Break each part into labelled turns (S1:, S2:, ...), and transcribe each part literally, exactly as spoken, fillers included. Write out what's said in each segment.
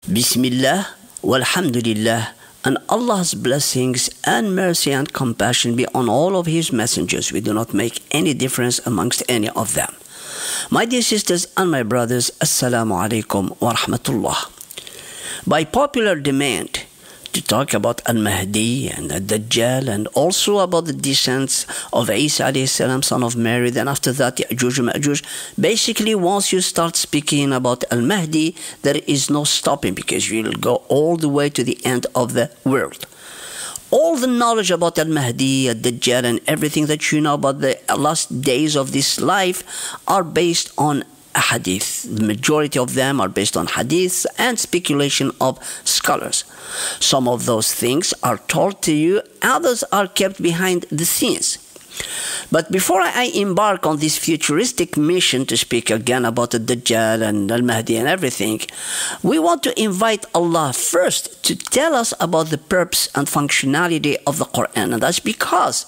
S1: Bismillah, walhamdulillah, and Allah's blessings and mercy and compassion be on all of His messengers. We do not make any difference amongst any of them. My dear sisters and my brothers, Assalamu alaikum wa rahmatullah. By popular demand, to talk about Al-Mahdi and Ad-Dajjal and also about the descent of Isa alayhi salam, son of Mary, then after that Ya'juj and Ma'juj. Basically, once you start speaking about Al-Mahdi, there is no stopping because you will go all the way to the end of the world. All the knowledge about Al-Mahdi, Ad-Dajjal and everything that you know about the last days of this life are based on hadith. The majority of them are based on hadiths and speculation of scholars. Some of those things are told to you, others are kept behind the scenes. But before I embark on this futuristic mission to speak again about the Dajjal and Al-Mahdi and everything, we want to invite Allah first to tell us about the purpose and functionality of the Quran. And that's because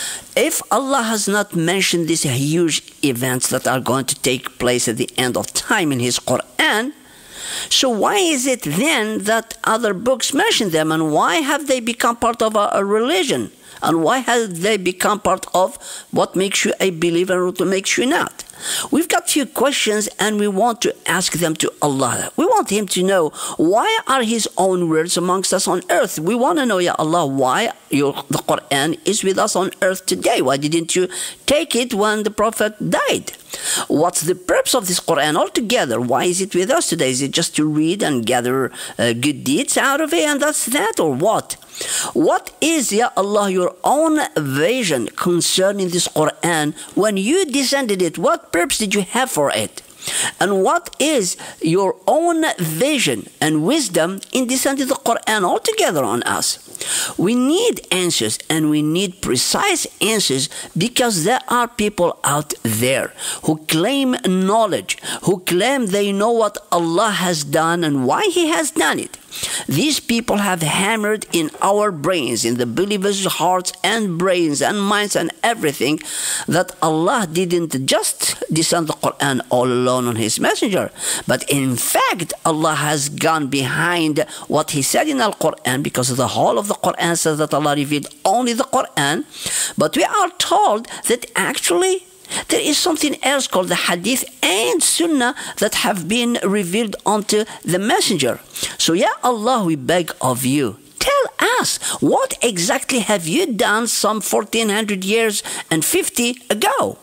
S1: if Allah has not mentioned these huge events that are going to take place at the end of time in His Quran, so why is it then that other books mention them, and why have they become part of a, a religion? And why have they become part of what makes you a believer or what makes you not? We've got few questions and we want to ask them to Allah. We want Him to know, why are His own words amongst us on earth? We want to know, Ya Allah, why your, the Quran is with us on earth today? Why didn't you take it when the Prophet died? What's the purpose of this Quran altogether? Why is it with us today? Is it just to read and gather uh, good deeds out of it and that's that, or what? What is, Ya Allah, your own vision concerning this Quran? When you descended it, what purpose did you have for it? And what is your own vision and wisdom in descending the Quran altogether on us? We need answers, and we need precise answers, because there are people out there who claim knowledge, who claim they know what Allah has done and why He has done it. These people have hammered in our brains, in the believers' hearts and brains and minds and everything, that Allah didn't just descend the Quran all alone on His messenger, but in fact Allah has gone behind what He said in Al-Quran, because the whole of the Quran says that Allah revealed only the Quran. But we are told that actually there is something else called the hadith and sunnah that have been revealed unto the messenger. So Ya Allah, we beg of you, tell us, what exactly have you done some fourteen hundred years and fifty ago?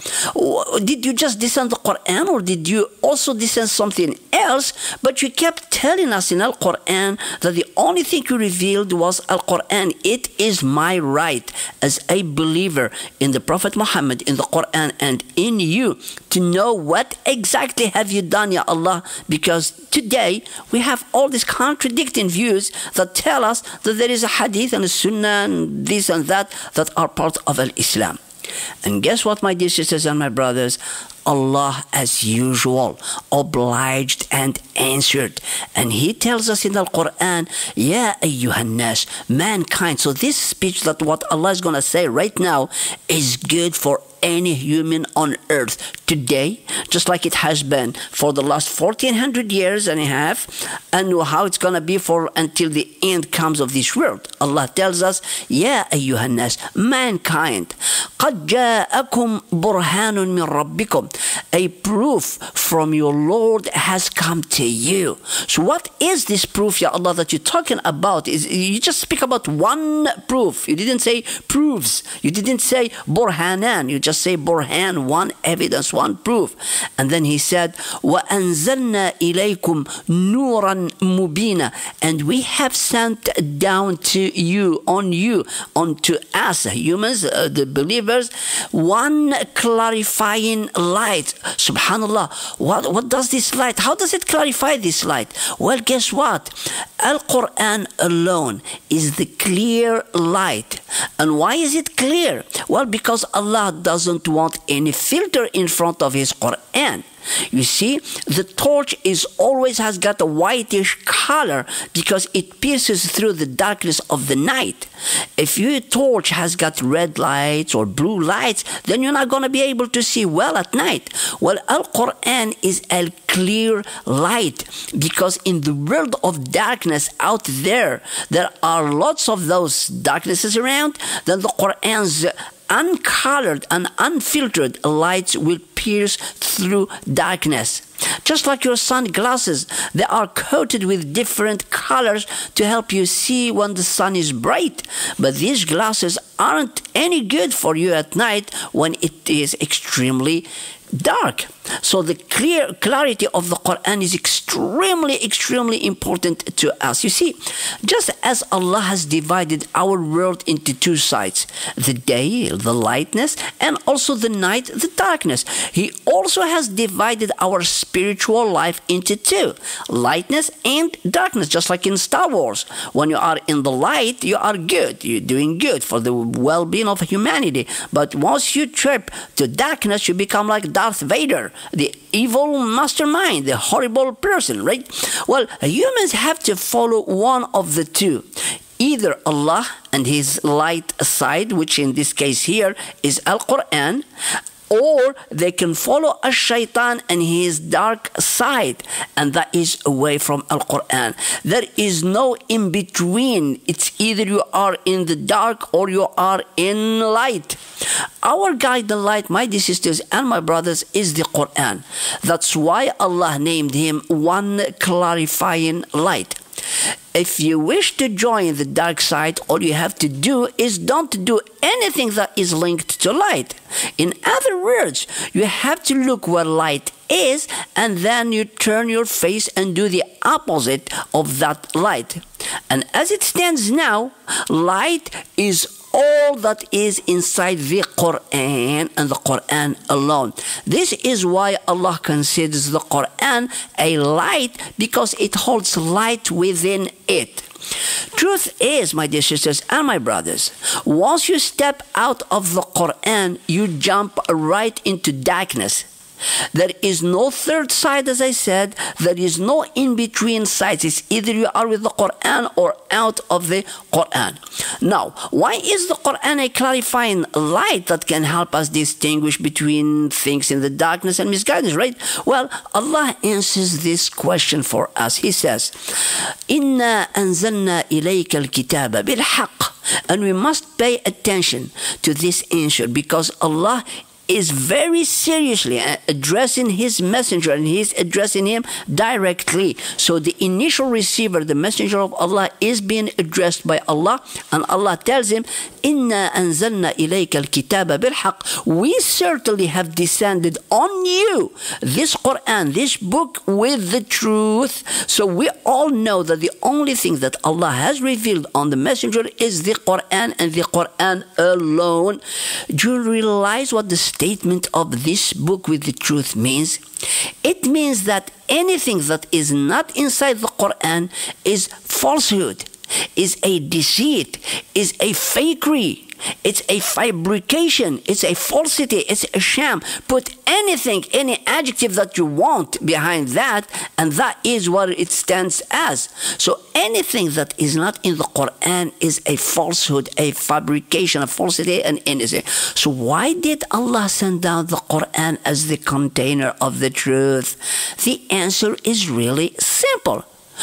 S1: Did you just descend the Quran, or did you also descend something else? But you kept telling us in Al-Quran that the only thing you revealed was Al-Quran. It is my right as a believer in the Prophet Muhammad, in the Quran, and in you, to know what exactly have you done, Ya Allah, because today we have all these contradicting views that tell us that there is a hadith and a sunnah and this and that that are part of Al-Islam. And guess what, my dear sisters and my brothers? Allah, as usual, obliged and answered. And He tells us in the Quran, Ya ayyuhan nas, mankind. So this speech, that what Allah is going to say right now, is good for any human on earth today, just like it has been for the last fourteen hundred years and a half, and how it's going to be for until the end comes of this world. Allah tells us, Ya ayyuhan nas, mankind, قَدْ جَاءَكُمْ بُرْهَانٌ مِّن رَبِّكُمْ, a proof from your Lord has come to you. So what is this proof, Ya Allah, that you're talking about? Is you just speak about one proof. You didn't say proofs. You didn't say burhanan. You just say burhan, one evidence, one proof. And then He said, وَأَنزَلْنَا إِلَيْكُمْ نُورًا مُبِينًا, and we have sent down to you, on you, onto us, humans, uh, the believers, one clarifying light. Subhanallah, what, what does this light, how does it clarify this light? Well, guess what? Al-Quran alone is the clear light. And why is it clear? Well, because Allah doesn't want any filter in front of His Quran. You see, the torch is always has got a whitish color because it pierces through the darkness of the night. If your torch has got red lights or blue lights, then you're not going to be able to see well at night. Well, Al-Quran is a clear light because in the world of darkness out there, there are lots of those darknesses around. Then the Quran's uncolored and unfiltered lights will pierce through darkness. Just like your sunglasses, they are coated with different colors to help you see when the sun is bright. But these glasses aren't any good for you at night when it is extremely dark. So the clear clarity of the Quran is extremely, extremely important to us. You see, just as Allah has divided our world into two sides, the day, the lightness, and also the night, the darkness, He also has divided our spiritual life into two, lightness and darkness, just like in Star Wars. When you are in the light, you are good. You're doing good for the well-being of humanity. But once you trip to darkness, you become like Darth Vader, the evil mastermind, the horrible person, right? Well, humans have to follow one of the two. Either Allah and His light side, which in this case here is Al-Quran, or they can follow a shaitan and his dark side, and that is away from Al-Quran. There is no in between. It's either you are in the dark or you are in light. Our guide in light, my dear sisters and my brothers, is the Quran. That's why Allah named him one clarifying light. If you wish to join the dark side, all you have to do is don't do anything that is linked to light. In other words, you have to look where light is, and then you turn your face and do the opposite of that light. And as it stands now, light is all that is inside the Quran and the Quran alone. This is why Allah considers the Quran a light, because it holds light within it. Truth is, my dear sisters and my brothers, once you step out of the Quran, you jump right into darkness. There is no third side, as I said. There is no in-between sides. It's either you are with the Quran or out of the Quran. Now, why is the Quran a clarifying light that can help us distinguish between things in the darkness and misguidance, right? Well, Allah answers this question for us. He says, إِنَّا أَنزَلْنَا إِلَيْكَ الْكِتَابَ بِالْحَقِّ. And we must pay attention to this answer, because Allah is very seriously addressing His messenger, and He's addressing him directly. So the initial receiver, the messenger of Allah, is being addressed by Allah, and Allah tells him, إِنَّا أَنزَلْنَا إِلَيْكَ الْكِتَابَ بِالْحَقِّ. We certainly have descended on you this Quran, this book, with the truth. So we all know that the only thing that Allah has revealed on the messenger is the Quran and the Quran alone. Do you realize what the statement of this book with the truth means? It means that anything that is not inside the Quran is falsehood, is a deceit, is a fakery. It's a fabrication, it's a falsity, it's a sham. Put anything, any adjective that you want behind that, and that is what it stands as. So anything that is not in the Quran is a falsehood, a fabrication, a falsity, and anything. So why did Allah send down the Quran as the container of the truth? The answer is really simple.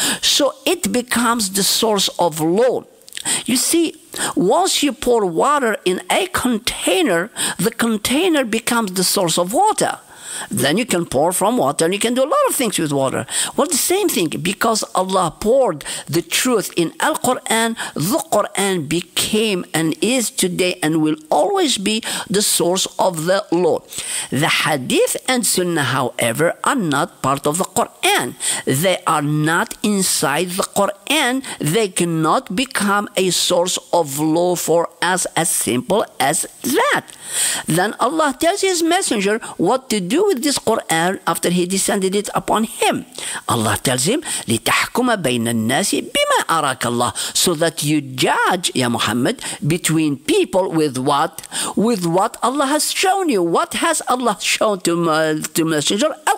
S1: So it becomes the source of law. You see, once you pour water in a container, the container becomes the source of water. Then you can pour from water, and you can do a lot of things with water. Well, the same thing, because Allah poured the truth in Al-Quran, the Quran became and is today and will always be the source of the law. The Hadith and Sunnah, however, are not part of the Quran. They are not inside the Quran. They cannot become a source of law for us, as simple as that. Then Allah tells His messenger what to do with this Quran after He descended it upon him. Allah tells him, لِتَحْكُمَ بَيْنَ النَّاسِ بِمَا أَرَاكَ اللَّهِ. So that you judge, Ya Muhammad, between people with what? With what Allah has shown you. What has Allah shown to, uh, to messenger? Al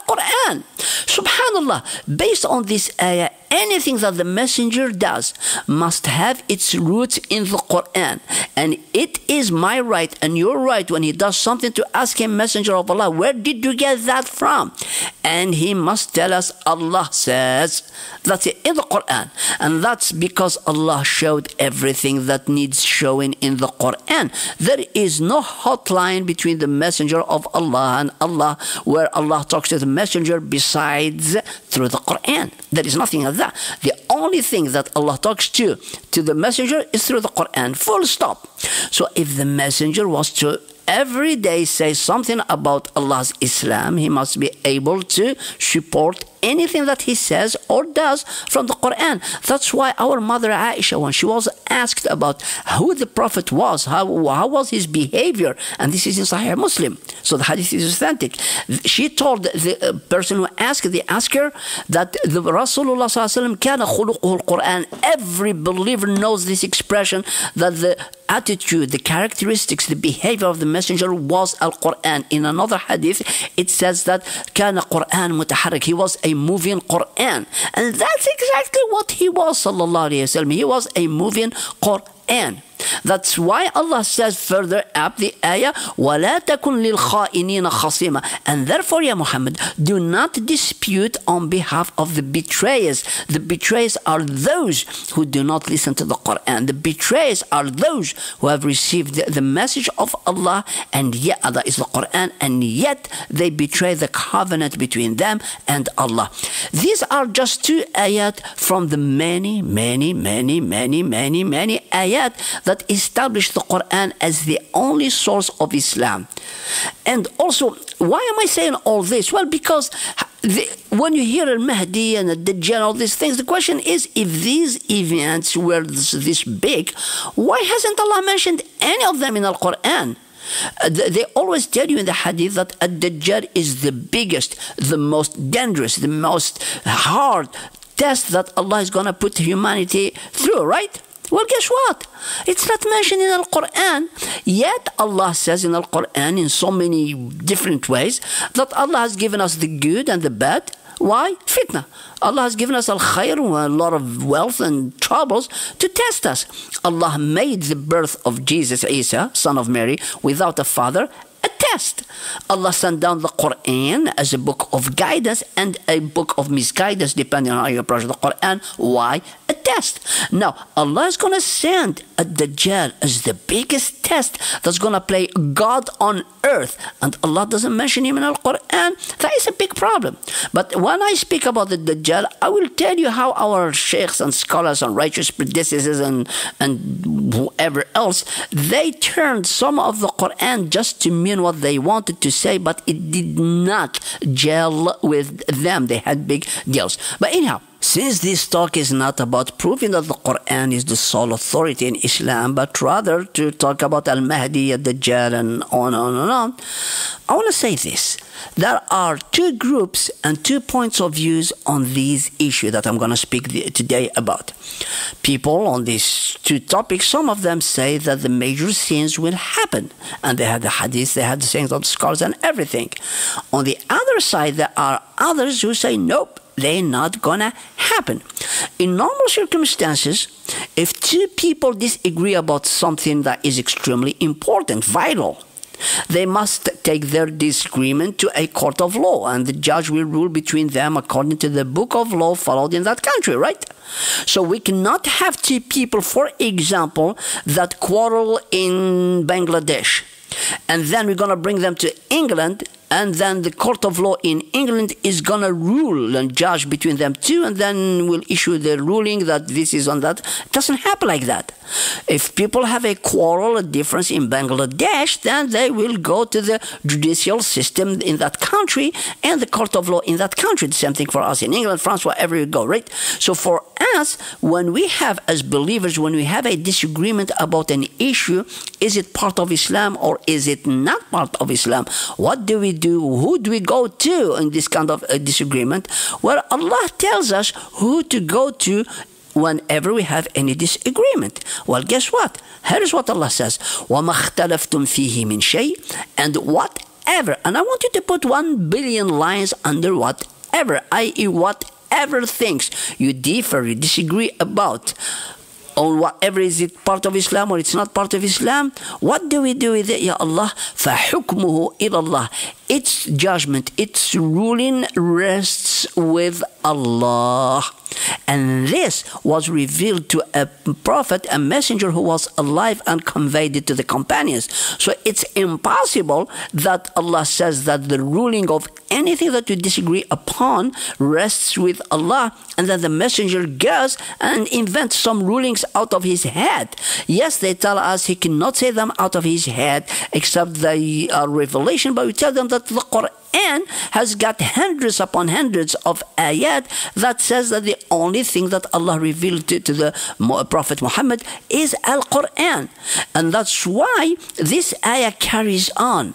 S1: Al-Quran. Subhanallah, based on this ayah, anything that the messenger does must have its roots in the Quran. And it is my right and your right when he does something to ask him, Messenger of Allah, where did you get that from? And he must tell us, Allah says, that's it, in the Quran. And that's because Allah showed everything that needs showing in the Quran. There is no hotline between the Messenger of Allah and Allah where Allah talks to the Messenger besides through the Quran. There is nothing of that. The only thing that Allah talks to to the Messenger is through the Quran. Full stop. So if the Messenger was to every day say something about Allah's Islam, he must be able to support anything that he says or does from the Quran. That's why our mother Aisha, when she was asked about who the Prophet was, how, how was his behavior, and this is in Sahih Muslim, so the hadith is authentic. She told the person who asked the asker that the Rasulullah sallallahu alaihi wasallam kana khuluquhu al-Quran. Every believer knows this expression, that the attitude, the characteristics, the behavior of the messenger was Al-Quran. In another hadith, it says that kana Quran mutaharrik. He was a moving Quran. And that's exactly what he was, sallallahu alayhi wa sallam. He was a moving Quran. That's why Allah says further up the ayah, وَلَا تَكُنْ لِلْخَائِنِينَ خَصِيمًا. And therefore, Ya Muhammad, do not dispute on behalf of the betrayers. The betrayers are those who do not listen to the Quran. The betrayers are those who have received the, the message of Allah, and yet Allah is the Quran, and yet they betray the covenant between them and Allah. These are just two ayat from the many, many, many, many, many, many ayat that establish the Quran as the only source of Islam. And also, why am I saying all this? Well, because the, when you hear Al-Mahdi and Ad-Dajjal, all these things, the question is, if these events were this, this big, why hasn't Allah mentioned any of them in the Quran? Uh, they always tell you in the hadith that Ad-Dajjal is the biggest, the most dangerous, the most hard test that Allah is going to put humanity through, right? Well, guess what? It's not mentioned in Al-Quran. Yet Allah says in Al-Quran in so many different ways that Allah has given us the good and the bad. Why? Fitna. Allah has given us al-khair, a lot of wealth and troubles to test us. Allah made the birth of Jesus Isa, son of Mary, without a father, a test. Allah sent down the Quran as a book of guidance and a book of misguidance, depending on how you approach the Quran. Why? A test. Now, Allah is going to send Ad-Dajjal as the biggest test that's going to play God on earth, and Allah doesn't mention him in Al-Quran. That is a big problem. But when I speak about the Dajjal, I will tell you how our sheikhs and scholars and righteous predecessors and, and whoever else, they turned some of the Quran just to mean what they wanted to say, but it did not gel with them. They had big deals. But anyhow, since this talk is not about proving that the Quran is the sole authority in Islam, but rather to talk about Al-Mahdi, Ad-Dajjal, and on and on and on, I want to say this. There are two groups and two points of views on these issues that I'm going to speak today about. People on these two topics, some of them say that the major sins will happen. And they have the hadith, they have the sayings of the scholars and everything. On the other side, there are others who say, nope, they're not gonna happen. In normal circumstances, if two people disagree about something that is extremely important, vital, they must take their disagreement to a court of law, and the judge will rule between them according to the book of law followed in that country, right? So we cannot have two people, for example, that quarrel in Bangladesh, and then we're going to bring them to England, and then the court of law in England is going to rule and judge between them two, and then will issue the ruling that this is on that. It doesn't happen like that. If people have a quarrel, a difference in Bangladesh, then they will go to the judicial system in that country and the court of law in that country. The same thing for us in England, France, wherever you go, right? So for us, when we have, as believers, when we have a disagreement about an issue, is it part of Islam or is it not part of Islam? What do we do? Who do we go to in this kind of a disagreement? Well, Allah tells us who to go to whenever we have any disagreement. Well, guess what? Here is what Allah says. وَمَا اخْتَلَفْتُمْ فِيهِ مِنْ شَيْءٍ. And what whatever, and I want you to put one billion lines under whatever, that is whatever things you differ, you disagree about, on whatever, is it part of Islam or it's not part of Islam. What do we do with it, Ya Allah? فَحُكْمُهُ إِلَى اللَّهِ. Its judgment, its ruling rests with Allah. And this was revealed to a prophet, a messenger who was alive, and conveyed it to the companions. So it's impossible that Allah says that the ruling of anything that you disagree upon rests with Allah, and then the messenger goes and invents some rulings out of his head. Yes, they tell us he cannot say them out of his head except the uh, revelation, but we tell them that the Quran has got hundreds upon hundreds of ayat that says that the only thing that Allah revealed to, to the Prophet Muhammad is Al-Quran. And that's why this ayah carries on.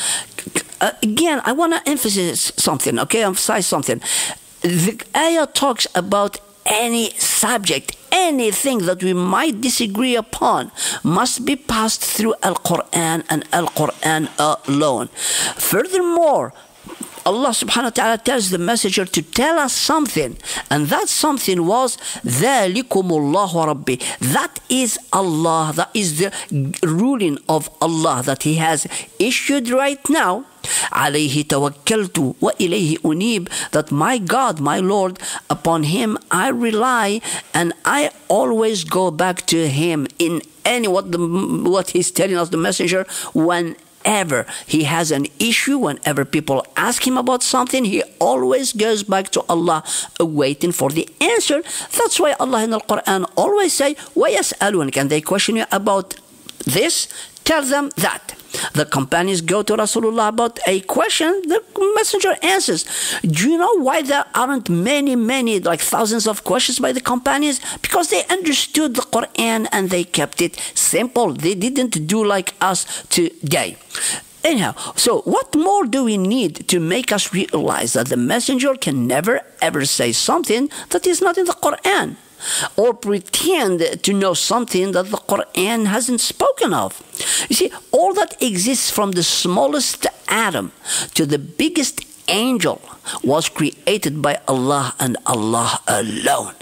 S1: Uh, again, I want to emphasize something, okay, emphasize something. The ayah talks about any subject, anything that we might disagree upon must be passed through Al-Quran and Al-Quran alone. Furthermore, Allah subhanahu wa ta'ala tells the messenger to tell us something, and that something was ذَلِكُمُ اللَّهُ رَبِّي. That is Allah, that is the ruling of Allah that He has issued right now. عَلَيْهِ تَوَكَّلْتُ وَإِلَيْهِ أُنِيبُ. That my God, my Lord, upon Him I rely, and I always go back to Him in any what the what He's telling us, the messenger, when Whenever he has an issue, whenever people ask him about something, he always goes back to Allah, waiting for the answer. That's why Allah in the Quran always say, وَيَسْأَلُونَ. Can they question you about this? Tell them that. The companions go to Rasulullah about a question, the messenger answers. Do you know why there aren't many, many, like thousands of questions by the companions? Because they understood the Quran and they kept it simple. They didn't do like us today. Anyhow, so what more do we need to make us realize that the messenger can never ever say something that is not in the Quran, or pretend to know something that the Quran hasn't spoken of? You see, all that exists from the smallest atom to the biggest angel was created by Allah and Allah alone.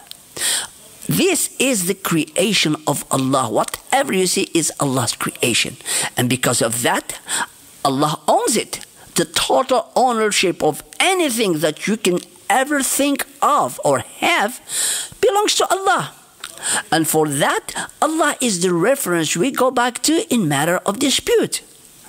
S1: This is the creation of Allah. Whatever you see is Allah's creation. And because of that, Allah owns it. The total ownership of anything that you can ever think of or have belongs to Allah. And for that, Allah is the reference we go back to in matter of dispute.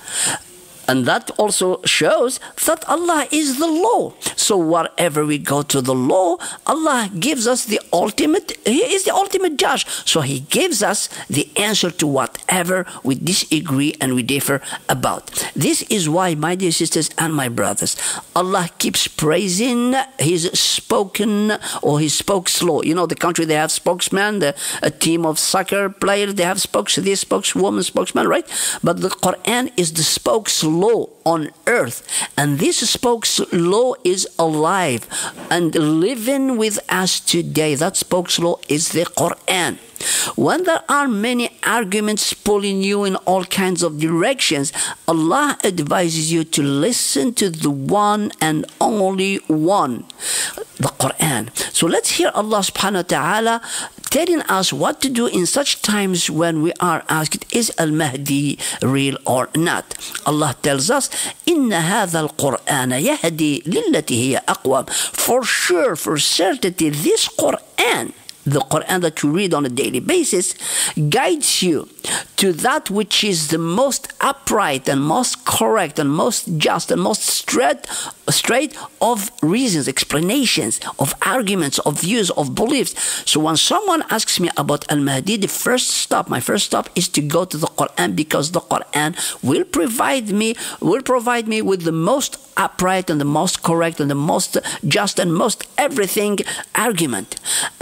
S1: And that also shows that Allah is the law. So wherever we go to the law, Allah gives us the ultimate, He is the ultimate judge. So He gives us the answer to whatever we disagree and we differ about. This is why, my dear sisters and my brothers, Allah keeps praising His spoken or His spokes law. You know, the country, they have spokesman, the, a team of soccer players, they have spokes, this spokeswoman, spokesman, right? But the Quran is the spokes law on earth, and this spokes law is alive and living with us today. That spokes law is the Quran. When there are many arguments pulling you in all kinds of directions, Allah advises you to listen to the one and only one, the Quran. So let's hear Allah subhanahu wa ta'ala telling us what to do in such times when we are asked, is Al-Mahdi real or not? Allah tells us, إِنَّ هَذَا الْقُرْآنَ يَهْدِي لِلَّتِي هِيَ أَقْوَمُ. For sure, for certainty, this Quran, the Quran that you read on a daily basis, guides you to that which is the most upright and most correct and most just and most straight, straight of reasons, explanations, of arguments, of views, of beliefs. So when someone asks me about Al-Mahdi, the first stop, my first stop is to go to the Quran, because the Quran will provide me, will provide me with the most upright and the most correct and the most just and most everything argument. And on top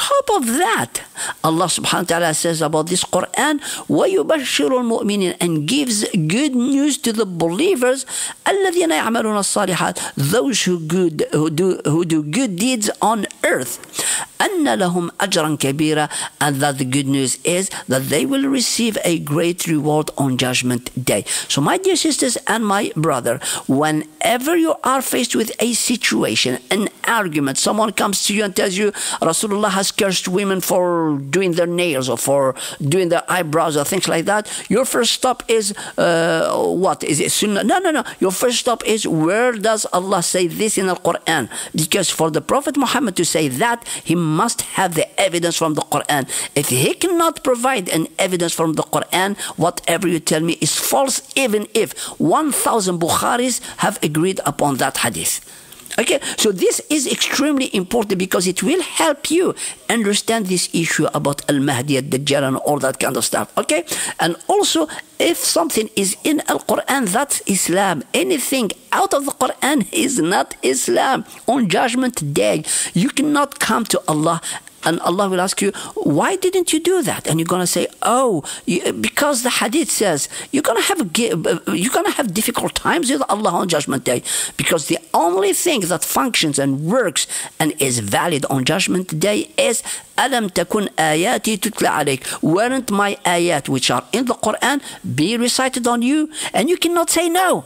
S1: top of that, Allah subhanahu wa ta'ala says about this Quran, وَيُبَشِّرُ الْمُؤْمِنِينَ, and gives good news to the believers, الَّذِينَ يَعْمَلُونَ الصَّالِحَاتِ, those who good who do who do good deeds on earth, أَنَّ لَهُمْ أَجْرًا كَبِيرًا, and that the good news is that they will receive a great reward on Judgment Day. So my dear sisters and my brother, whenever you are faced with a situation, an argument, someone comes to you and tells you Rasulullah has cursed women for doing their nails or for doing their eyebrows or things like that, your first stop is uh, what? Is it Sunnah? No, no, no. Your first stop is, where does Allah say this in the Quran? Because for the Prophet Muhammad to say that, he must have the evidence from the Quran. If he cannot provide an evidence from the Quran, whatever you tell me is false, even if one thousand Bukharis have agreed upon that hadith. Okay, so this is extremely important because it will help you understand this issue about Al-Mahdi, Ad-Dajjal, and all that kind of stuff. Okay, and also, if something is in Al-Quran, that's Islam. Anything out of the Quran is not Islam. On Judgment Day, you cannot come to Allah and Allah will ask you, why didn't you do that? And you're going to say, oh, you, because the hadith says you're going to have a, you're going to have difficult times with Allah on Judgment Day, because the only thing that functions and works and is valid on Judgment Day is أَلَمْ تَكُنْ آيَاتِي تُتْلَى عَلَيْكَ. Weren't my ayat, which are in the Quran, be recited on you? And you cannot say no.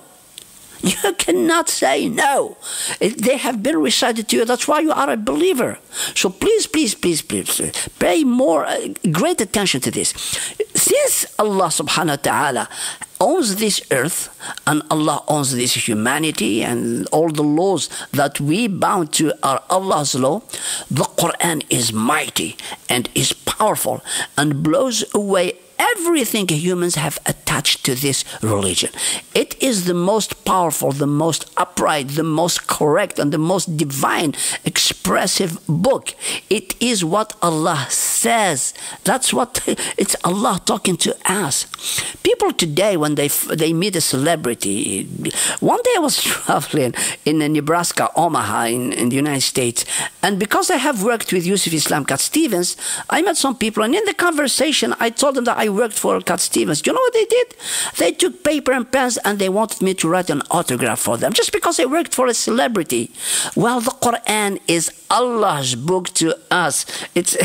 S1: You cannot say no. They have been recited to you. That's why you are a believer. So please, please, please, please, pay more, uh, great attention to this. Since Allah subhanahu wa ta'ala owns this earth, and Allah owns this humanity, and all the laws that we bound to are Allah's law, the Quran is mighty and is powerful and blows away everything humans have attached to this religion. It is the most powerful, the most upright, the most correct, and the most divine, expressive book. It is what Allah says. That's what, it's Allah talking to us. People today, when they they meet a celebrity, one day I was traveling in Nebraska, Omaha, in, in the United States, and because I have worked with Yusuf Islam Cat Stevens, I met some people, and in the conversation, I told them that I worked for Cat Stevens. Do you know what they did? They took paper and pens and they wanted me to write an autograph for them just because I worked for a celebrity. Well, the Quran is Allah's book to us. It's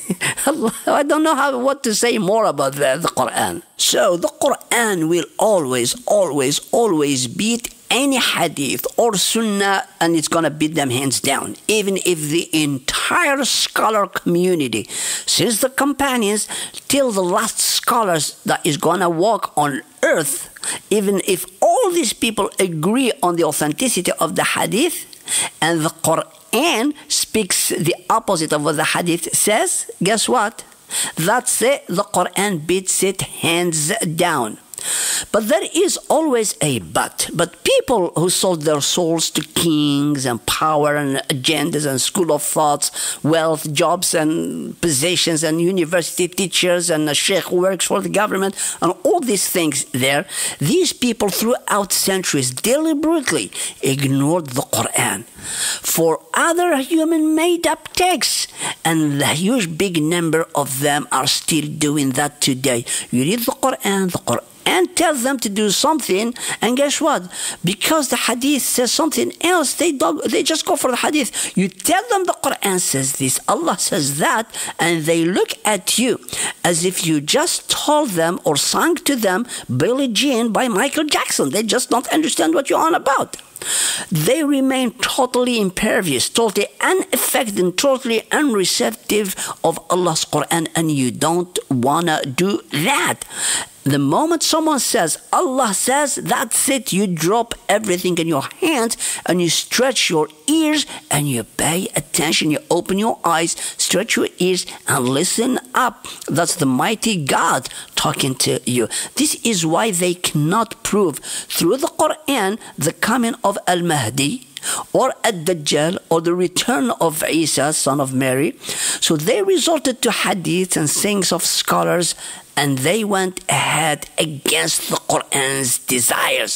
S1: I don't know how what to say more about the, the Quran. So the Quran will always, always, always beat any hadith or sunnah, and it's going to beat them hands down. Even if the entire scholar community, since the companions till the last scholars that is going to walk on earth, even if all these people agree on the authenticity of the hadith, and the Quran speaks the opposite of what the hadith says, guess what? That's it. The Quran beats it hands down. But there is always a but. But people who sold their souls to kings and power and agendas and school of thoughts, wealth, jobs and positions and university teachers and a sheikh who works for the government and all these things there, these people throughout centuries deliberately ignored the Quran for other human made-up texts, and the huge big number of them are still doing that today. You read the Quran, the Quran and tell them to do something, and guess what? Because the hadith says something else, they don't, they just go for the hadith. You tell them the Quran says this, Allah says that, and they look at you as if you just told them or sang to them Billie Jean by Michael Jackson. They just don't understand what you're on about. They remain totally impervious, totally unaffected, totally unreceptive of Allah's Quran, and you don't wanna do that. The moment someone says, Allah says, that's it, you drop everything in your hands and you stretch your ears and you pay attention, you open your eyes, stretch your ears and listen up. That's the mighty God talking to you. This is why they cannot prove through the Quran the coming of Al-Mahdi or Ad-Dajjal or the return of Isa, son of Mary. So they resorted to hadiths and sayings of scholars, and they went ahead against the Quran's desires.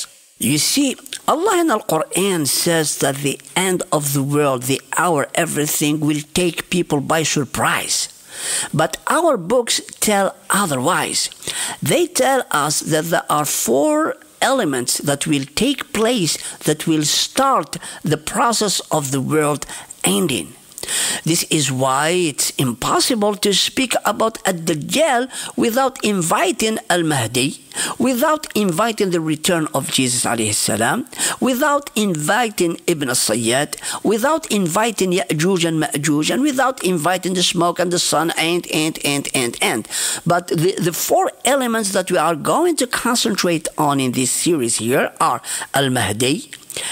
S1: You see, Allah in Al-Quran says that the end of the world, the hour, everything will take people by surprise. But our books tell otherwise. They tell us that there are four elements that will take place that will start the process of the world ending. This is why it's impossible to speak about Ad-Dajjal without inviting Al-Mahdi, without inviting the return of Jesus alayhi salam, without inviting Ibn al-Sayyad, without inviting Ya'juj and Ma'juj, and without inviting the smoke and the sun, and, and, and, and, and. But the, the four elements that we are going to concentrate on in this series here are Al-Mahdi,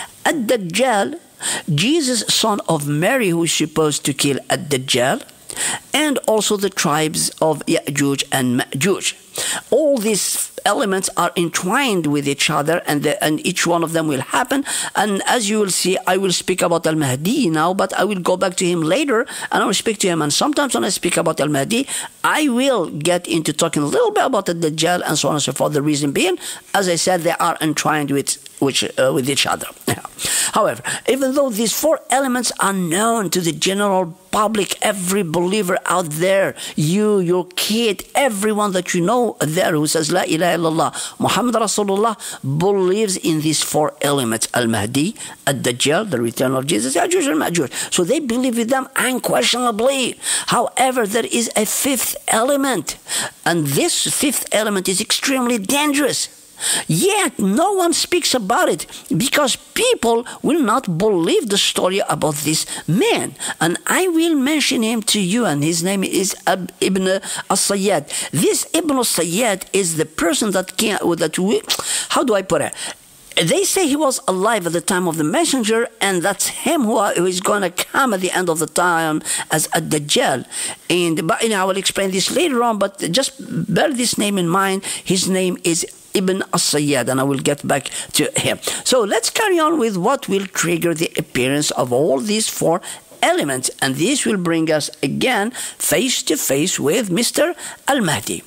S1: Ad-Dajjal, Jesus, son of Mary, who is supposed to kill Ad-Dajjal, and also the tribes of Ya'juj and Ma'juj. All these elements are entwined with each other, and, the, and each one of them will happen. And as you will see, I will speak about Al-Mahdi now, but I will go back to him later, and I will speak to him. And sometimes when I speak about Al-Mahdi, I will get into talking a little bit about Ad-Dajjal and so on and so forth. The reason being, as I said, they are entwined with, which, uh, with each other. However, even though these four elements are known to the general public, every believer out there, you, your kid, everyone that you know there who says La ilaha illallah, Muhammad Rasulullah, believes in these four elements: Al-Mahdi, Ad-Dajjal, the return of Jesus, Ya'juj and Ma'juj. So they believe in them unquestionably. However, there is a fifth element, and this fifth element is extremely dangerous. Yet no one speaks about it because people will not believe the story about this man. And I will mention him to you, and his name is Ibn al-Sayyad. This Ibn al-Sayyad is the person that came, that we, how do I put it? They say he was alive at the time of the messenger, and that's him who, are, who is going to come at the end of the time as Ad-Dajjal. And but, you know, I will explain this later on, but just bear this name in mind. His name is Ibn al-Sayyad, and I will get back to him. So let's carry on with what will trigger the appearance of all these four elements, and this will bring us again face to face with Mister Al-Mahdi.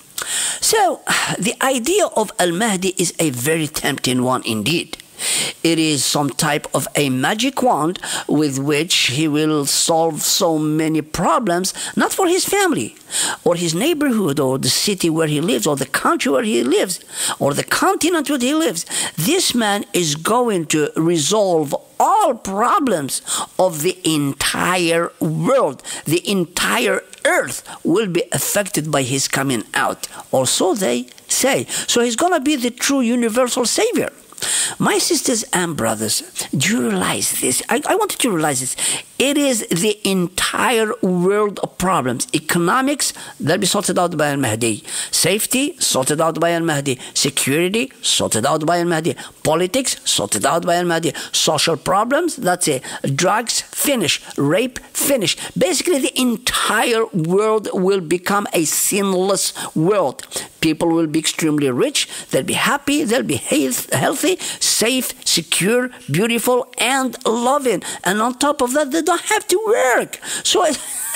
S1: So the idea of Al-Mahdi is a very tempting one indeed. It is some type of a magic wand with which he will solve so many problems, not for his family, or his neighborhood, or the city where he lives, or the country where he lives, or the continent where he lives. This man is going to resolve all problems of the entire world. The entire earth will be affected by his coming out, or so they say. So he's going to be the true universal savior. My sisters and brothers, do you realize this? I, I want you to realize this. It is the entire world of problems. Economics, they'll be sorted out by Al-Mahdi. Safety, sorted out by Al-Mahdi. Security, sorted out by Al-Mahdi. Politics, sorted out by Al-Mahdi. Social problems, that's it. Drugs, finish. Rape, finish. Basically, the entire world will become a sinless world. People will be extremely rich. They'll be happy. They'll be healthy, safe, secure, beautiful, and loving. And on top of that, they don't have to work. So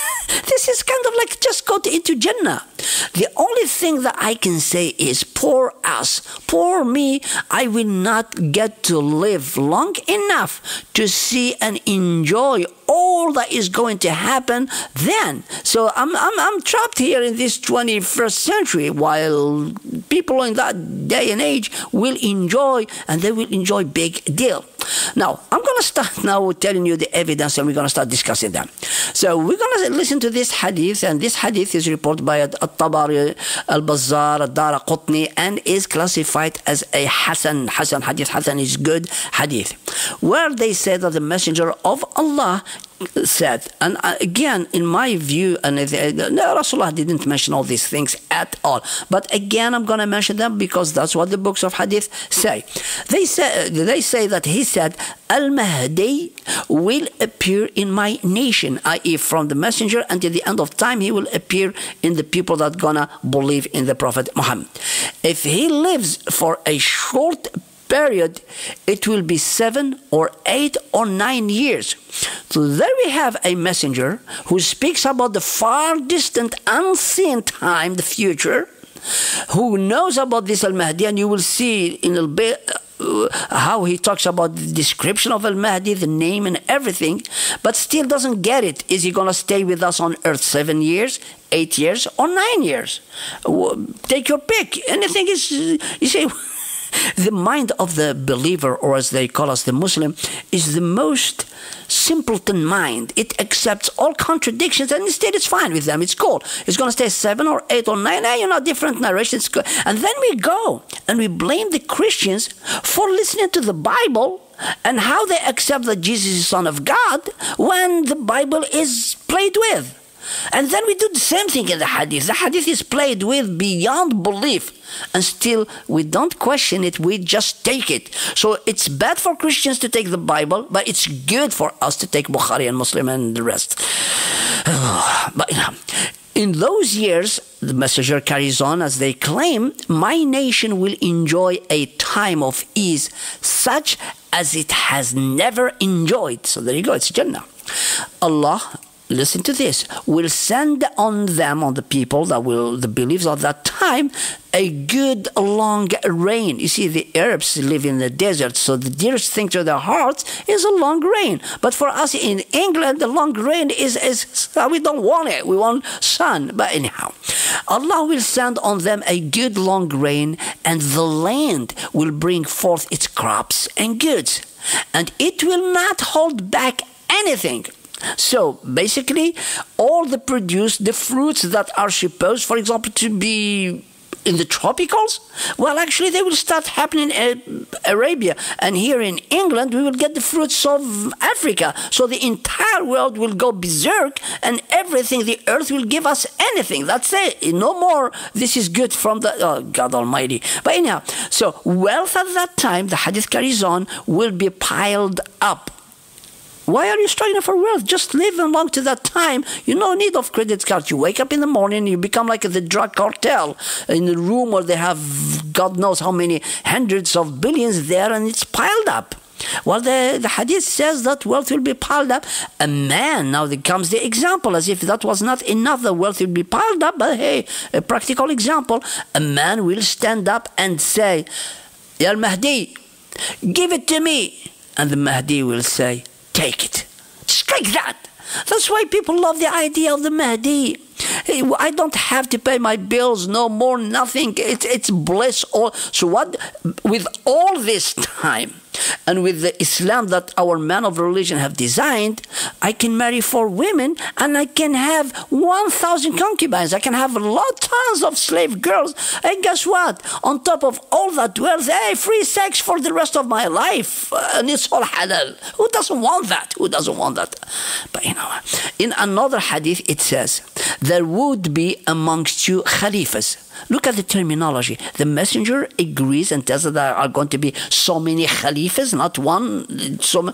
S1: this is kind of like just go to, into Jannah. The only thing that I can say is poor us, poor me. I will not get to live long enough to see and enjoy all that is going to happen then. So I'm, I'm, I'm trapped here in this twenty-first century, while people in that day and age will enjoy, and they will enjoy big deal. Now, I'm going to start now telling you the evidence, and we're going to start discussing them. So we're going to listen to this hadith, and this hadith is reported by At-Tabari, Al-Bazzar, Ad-Daraqutni, and is classified as a Hasan. Hasan hadith. Hasan is good hadith, where they say that the Messenger of Allah said, and again, in my view, and no, Rasulullah didn't mention all these things at all, but again, I'm going to mention them because that's what the books of hadith say. They say, they say that he said, Al-Mahdi will appear in my nation, that is from the messenger until the end of time, he will appear in the people that are going to believe in the Prophet Muhammad. If he lives for a short period, it will be seven or eight or nine years. So there we have a messenger who speaks about the far distant, unseen time, the future, who knows about this Al-Mahdi, and you will see in a bit uh, how he talks about the description of Al-Mahdi, the name and everything, but still doesn't get it. Is he going to stay with us on earth seven years, eight years, or nine years? Take your pick. Anything is, you say, the mind of the believer, or as they call us, the Muslim, is the most simpleton mind. It accepts all contradictions, and instead it's fine with them. It's cool. It's going to stay seven or eight or nine. Eh, you know, different narrations. And then we go and we blame the Christians for listening to the Bible and how they accept that Jesus is Son of God when the Bible is played with. And then we do the same thing in the hadith. The hadith is played with beyond belief. And still, we don't question it, we just take it. So it's bad for Christians to take the Bible, but it's good for us to take Bukhari and Muslim and the rest. But in those years, the messenger carries on as they claim, my nation will enjoy a time of ease such as it has never enjoyed. So there you go, it's Jannah. Allah, listen to this, will send on them, on the people that will, the believers of that time, a good long rain. You see, the Arabs live in the desert, so the dearest thing to their hearts is a long rain. But for us in England, the long rain is, is we don't want it. We want sun. But anyhow, Allah will send on them a good long rain, and the land will bring forth its crops and goods, and it will not hold back anything. So basically, all the produce, the fruits that are supposed, for example, to be in the tropicals, well, actually they will start happening in Arabia. And here in England, we will get the fruits of Africa. So the entire world will go berserk, and everything, the earth will give us anything. That's it. No more, this is good from the, oh, God Almighty. But anyhow, so wealth at that time, the hadith carries on, will be piled up. Why are you struggling for wealth? Just live along to that time. You no need of credit cards. You wake up in the morning, you become like the drug cartel in a room where they have God knows how many hundreds of billions there, and it's piled up. Well, the, the hadith says that wealth will be piled up. A man, now there comes the example, as if that was not enough, the wealth will be piled up. But hey, a practical example, a man will stand up and say, Ya Mahdi, give it to me. And the Mahdi will say, take it. Just like that. That's why people love the idea of the Mahdi. Hey, I don't have to pay my bills, no more, nothing. It's, it's bliss. All. So what, with all this time, and with the Islam that our men of religion have designed, I can marry four women, and I can have one thousand concubines. I can have a lot, tons of slave girls. And guess what? On top of all that wealth, hey, free sex for the rest of my life. And it's all halal. Who doesn't want that? Who doesn't want that? But you know, in another hadith, it says, there would be amongst you khalifas. Look at the terminology. The messenger agrees and tells that there are going to be so many khalifas, not one. So,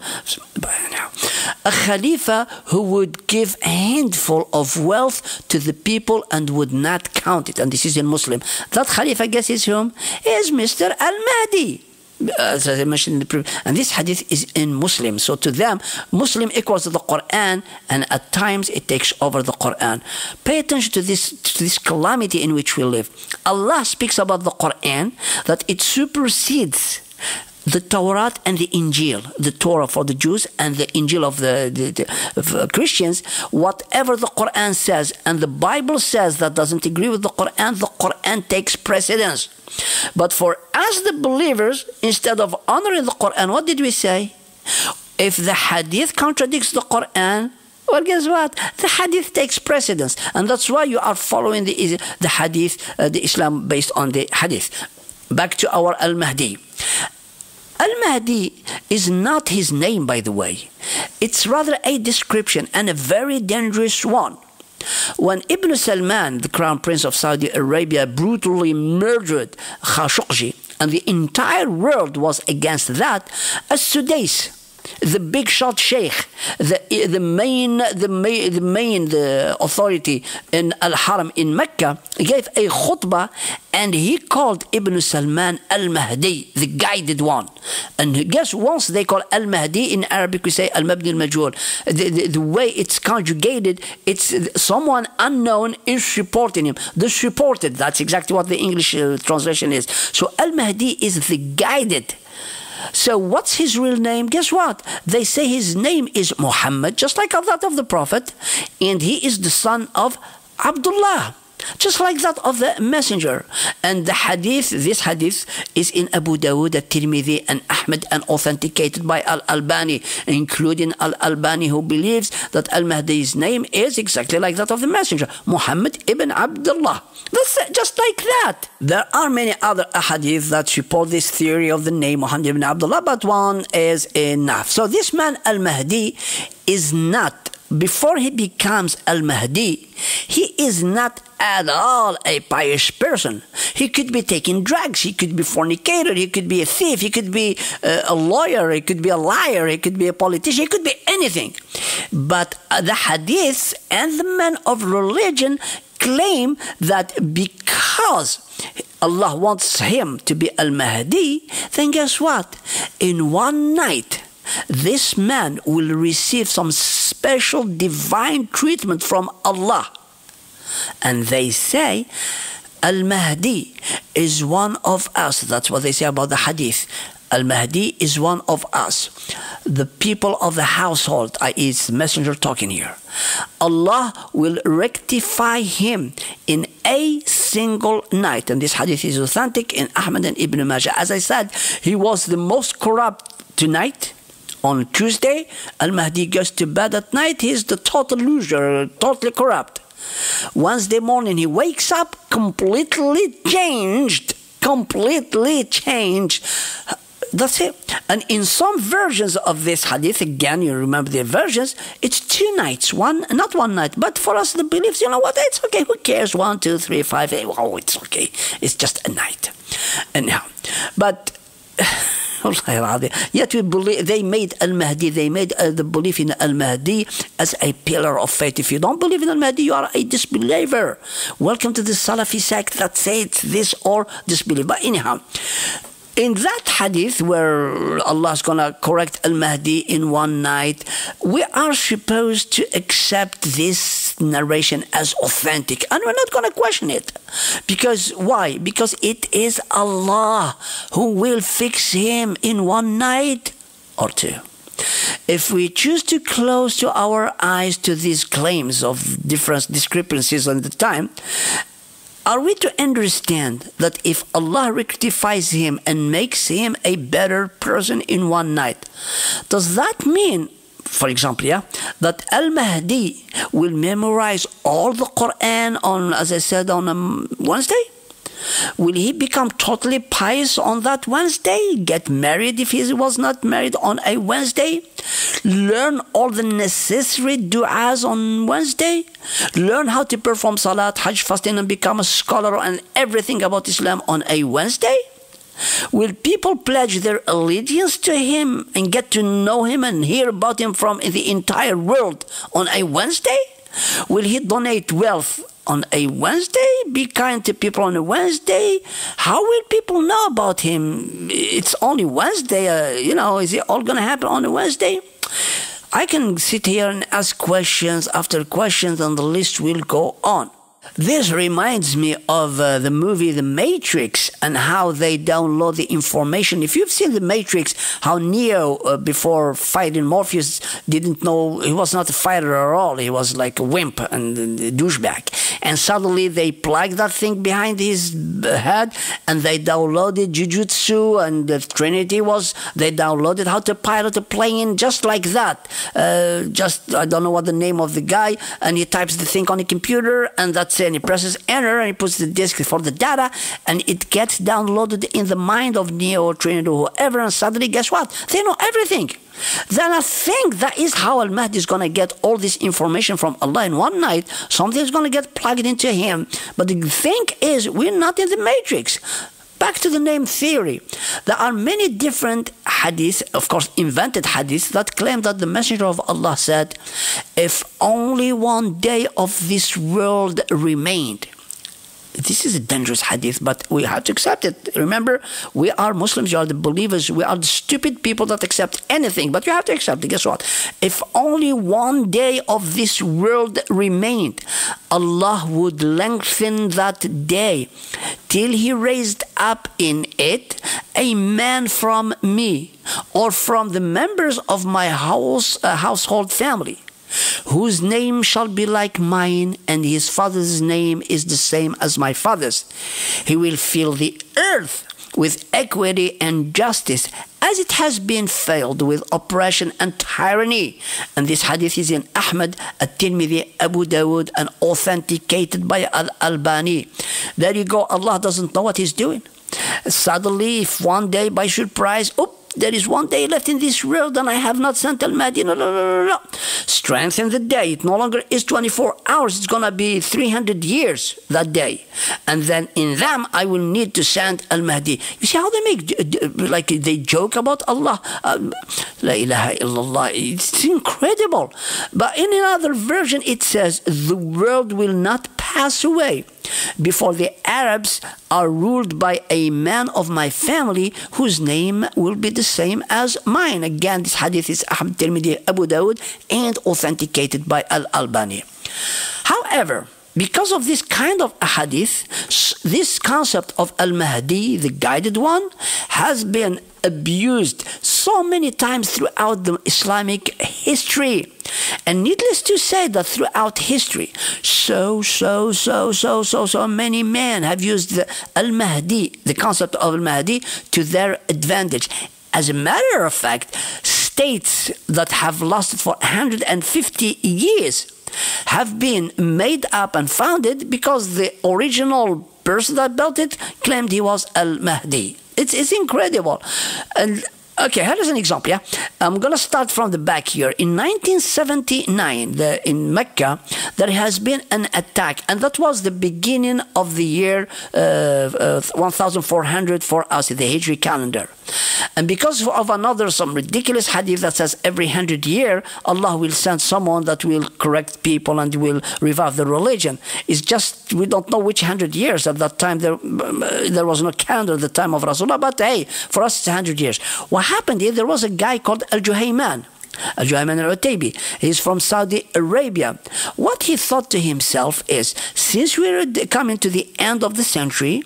S1: a khalifa who would give a handful of wealth to the people and would not count it. And this is in Muslim. That khalifa, guess is whom? Is Mister Al-Mahdi. As I mentioned in the previous, and this hadith is in Muslim. So to them, Muslim equals the Quran, and at times it takes over the Quran. Pay attention to this, to this calamity in which we live. Allah speaks about the Quran that it supersedes the Torah and the Injil, the Torah for the Jews and the Injil of the, the, the of, uh, Christians. Whatever the Quran says and the Bible says that doesn't agree with the Quran, the Quran takes precedence. But for us, the believers, instead of honoring the Quran, what did we say? If the hadith contradicts the Quran, well, guess what? The hadith takes precedence. And that's why you are following the, the hadith, uh, the Islam based on the hadith. Back to our Al-Mahdi. Al-Mahdi is not his name, by the way. It's rather a description, and a very dangerous one. When Ibn Salman, the crown prince of Saudi Arabia, brutally murdered Khashoggi, and the entire world was against that, As-Sudais, the big shot sheikh, the the main the main the main the authority in Al-Haram in Mecca, gave a khutbah, and he called Ibn Salman Al-Mahdi, the guided one. And guess once they call Al-Mahdi, in Arabic we say Al-Mabni al-Majhul. The, the, the way it's conjugated, it's someone unknown is supporting him. The supported, that's exactly what the English uh, translation is. So Al-Mahdi is the guided. So what's his real name? Guess what? They say his name is Muhammad, just like that of the Prophet, and he is the son of Abdullah, just like that of the messenger. And the hadith, this hadith is in Abu Dawood, At-Tirmidhi, and Ahmad, and authenticated by Al-Albani, including Al-Albani, who believes that Al-Mahdi's name is exactly like that of the messenger, Muhammad ibn Abdullah. That's just like that. There are many other hadith that support this theory of the name Muhammad ibn Abdullah, but one is enough. So this man Al-Mahdi is not, before he becomes Al-Mahdi, he is not at all a pious person. He could be taking drugs, he could be fornicator, he could be a thief, he could be uh, a lawyer, he could be a liar, he could be a politician, he could be anything. But uh, the hadiths and the men of religion claim that because Allah wants him to be Al-Mahdi, then guess what? In one night, this man will receive some special divine treatment from Allah. And they say Al-Mahdi is one of us. That's what they say about the hadith. Al-Mahdi is one of us, the people of the household, that is the messenger talking here. Allah will rectify him in a single night. And this hadith is authentic in Ahmad and Ibn Majah. As I said, he was the most corrupt tonight. On Tuesday, Al-Mahdi goes to bed at night. He's the total loser, totally corrupt. Wednesday morning, he wakes up completely changed. Completely changed. That's it. And in some versions of this hadith, again, you remember the versions, it's two nights. One, not one night, but for us, the beliefs, you know what, it's okay. Who cares? One, two, three, five, eight. Oh, it's okay. It's just a night. Anyhow, but... Yet we believe they made Al-Mahdi, they made uh, the belief in Al-Mahdi as a pillar of faith. If you don't believe in Al-Mahdi, you are a disbeliever. Welcome to the Salafi sect that says this or disbelief. But anyhow, in that hadith where Allah is going to correct Al-Mahdi in one night, we are supposed to accept this narration as authentic. And we're not going to question it. Because why? Because it is Allah who will fix him in one night or two. If we choose to close to our eyes to these claims of different discrepancies on the time, are we to understand that if Allah rectifies him and makes him a better person in one night, does that mean, for example, yeah, that Al-Mahdi will memorize all the Quran on, as I said, on a Wednesday? Will he become totally pious on that Wednesday? Get married if he was not married on a Wednesday? Learn all the necessary du'as on Wednesday? Learn how to perform salat, hajj, fasting, and become a scholar and everything about Islam on a Wednesday? Will people pledge their allegiance to him and get to know him and hear about him from the entire world on a Wednesday? Will he donate wealth on a Wednesday? Be kind to people on a Wednesday? How will people know about him? It's only Wednesday, uh, you know, is it all going to happen on a Wednesday? I can sit here and ask questions after questions and the list will go on. This reminds me of uh, the movie The Matrix and how they download the information. If you've seen The Matrix, how Neo, uh, before fighting Morpheus, didn't know, he was not a fighter at all. He was like a wimp and a douchebag. And suddenly they plugged that thing behind his head and they downloaded Jujutsu, and the Trinity was, they downloaded how to pilot a plane just like that. Uh, just, I don't know what the name of the guy, and he types the thing on the computer and that's it. And he presses enter and he puts the disk for the data and it gets downloaded in the mind of Neo or Trinity or whoever, and suddenly guess what? They know everything. Then I think that is how Al-Mahdi is going to get all this information from Allah in one night. Something is going to get plugged into him. But the thing is, we're not in the Matrix. Back to the name theory. There are many different hadiths, of course invented hadiths, that claim that the Messenger of Allah said, if only one day of this world remained, This is a dangerous hadith, but we have to accept it. Remember, we are Muslims, you are the believers, we are the stupid people that accept anything, but you have to accept it. Guess what? If only one day of this world remained, Allah would lengthen that day till He raised up in it a man from me or from the members of my house, uh, household family, whose name shall be like mine, and his father's name is the same as my father's. He will fill the earth with equity and justice, as it has been filled with oppression and tyranny. And this hadith is in Ahmad, At-Tirmidhi, Abu Dawood, and authenticated by Al-Albani. There you go. Allah doesn't know what He's doing. Suddenly, if one day by surprise, oh, there is one day left in this world and I have not sent Al-Mahdi. No, no, no, no, no. Strengthen the day. It no longer is twenty-four hours. It's going to be three hundred years that day. And then in them, I will need to send Al-Mahdi. You see how they make, like they joke about Allah. La ilaha illallah. It's incredible. But in another version, it says, the world will not pass away before the Arabs are ruled by a man of my family whose name will be the same as mine. Again, this hadith is Ahmad, Tirmidhi, Abu Dawood, and authenticated by Al-Albani. However, because of this kind of hadith, this concept of Al-Mahdi, the guided one, has been abused so many times throughout the Islamic history. And needless to say that throughout history, so, so, so, so, so, so many men have used the Al-Mahdi, the concept of Al-Mahdi, to their advantage. As a matter of fact, states that have lasted for one hundred fifty years have been made up and founded because the original person that built it claimed he was Al-Mahdi. It's, it's incredible. And okay, here's an example. Yeah, I'm going to start from the back here. In nineteen seventy-nine, the, in Mecca, there has been an attack, and that was the beginning of the year uh, uh, fourteen hundred for us, the Hijri calendar. And because of another, some ridiculous hadith that says every hundred year, Allah will send someone that will correct people and will revive the religion. It's just, we don't know which hundred years. At that time, there, uh, there was no calendar at the time of Rasulullah, but hey, for us, it's a hundred years. What happened is there was a guy called Al-Juhayman, Al-Juhayman al-Utaybi. He's from Saudi Arabia. What he thought to himself is, since we're coming to the end of the century,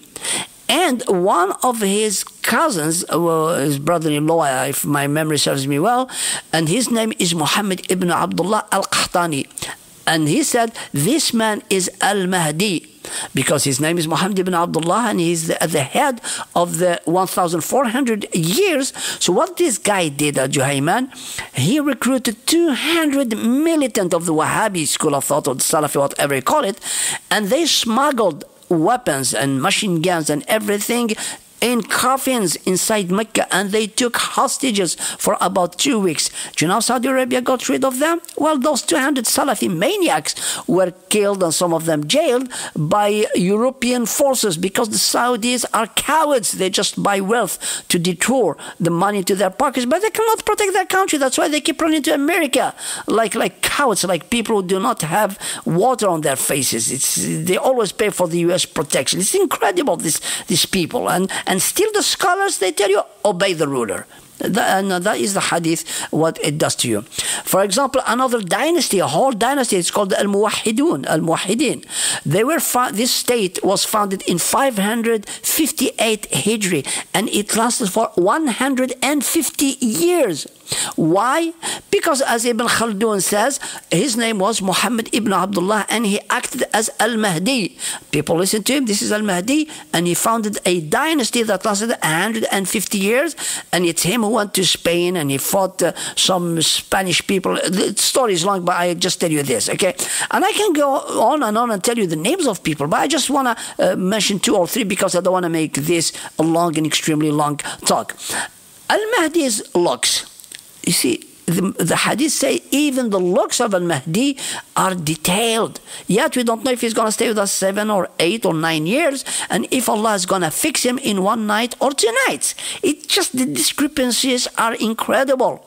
S1: and one of his cousins, well, his brother-in-law, if my memory serves me well, and his name is Muhammad ibn Abdullah al-Qahtani. And he said, this man is Al-Mahdi, because his name is Muhammad ibn Abdullah and he's at the head of the fourteen hundred years. So what this guy did, Al-Juhayman, he recruited two hundred militant of the Wahhabi school of thought, or the Salafi, whatever you call it, and they smuggled weapons and machine guns and everything in coffins inside Mecca, and they took hostages for about two weeks. Do you know Saudi Arabia got rid of them? Well, those two hundred Salafi maniacs were killed and some of them jailed by European forces, because the Saudis are cowards. They just buy wealth to detour the money to their pockets, but they cannot protect their country. That's why they keep running to America like like cowards, like people who do not have water on their faces. It's they always pay for the U S protection. It's incredible, this these people. And And still the scholars, they tell you, obey the ruler. That, and that is the hadith, what it does to you. For example, another dynasty, a whole dynasty, it's called the Al-Muwahhidun, Al-Muwahhidin. They were this state was founded in five hundred fifty-eight Hijri, and it lasted for one hundred fifty years. Why? Because as Ibn Khaldun says, his name was Muhammad ibn Abdullah, and he acted as Al-Mahdi. People listen to him, this is Al-Mahdi, and he founded a dynasty that lasted one hundred fifty years, and it's him who went to Spain, and he fought uh, some Spanish people. The story is long, but I just tell you this, okay? And I can go on and on and tell you the names of people, but I just want to uh, mention two or three, because I don't want to make this a long and extremely long talk. Al-Mahdi's looks. You see, the, the hadith say even the looks of Al-Mahdi are detailed. Yet we don't know if he's going to stay with us seven or eight or nine years, and if Allah is going to fix him in one night or two nights. It just, the discrepancies are incredible.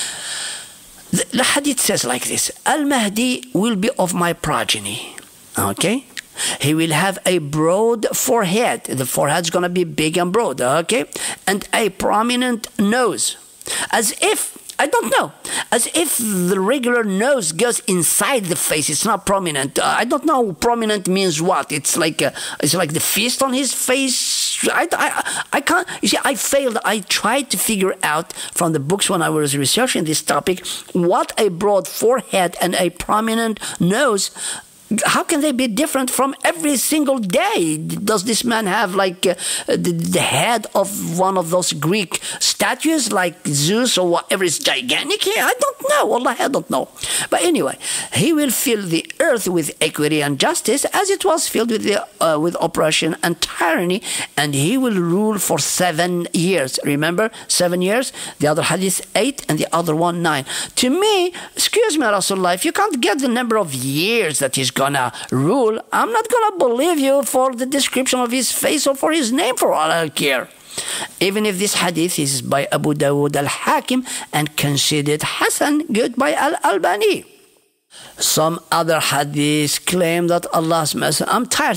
S1: The, the hadith says like this: Al-Mahdi will be of my progeny. Okay? He will have a broad forehead. The forehead's going to be big and broad, okay? And a prominent nose. As if, I don't know, as if the regular nose goes inside the face. It's not prominent. Uh, I don't know prominent means what. It's like a, it's like the fist on his face. I, I, I can't, you see, I failed. I tried to figure out from the books when I was researching this topic what a broad forehead and a prominent nose, how can they be different from every single day? Does this man have like uh, the, the head of one of those Greek statues like Zeus or whatever is gigantic here? I don't know. Wallah, I don't know. But anyway, he will fill the earth with equity and justice as it was filled with, the, uh, with oppression and tyranny, and he will rule for seven years. Remember, seven years? The other hadith, eight, and the other one, nine. To me, excuse me, Rasulullah, if you can't get the number of years that he's going gonna rule, I'm not gonna believe you for the description of his face or for his name, for all I care. Even if this hadith is by Abu Dawud al-Hakim and considered Hasan, good by Al-Albani. Some other hadiths claim that Allah's Messenger, I'm tired,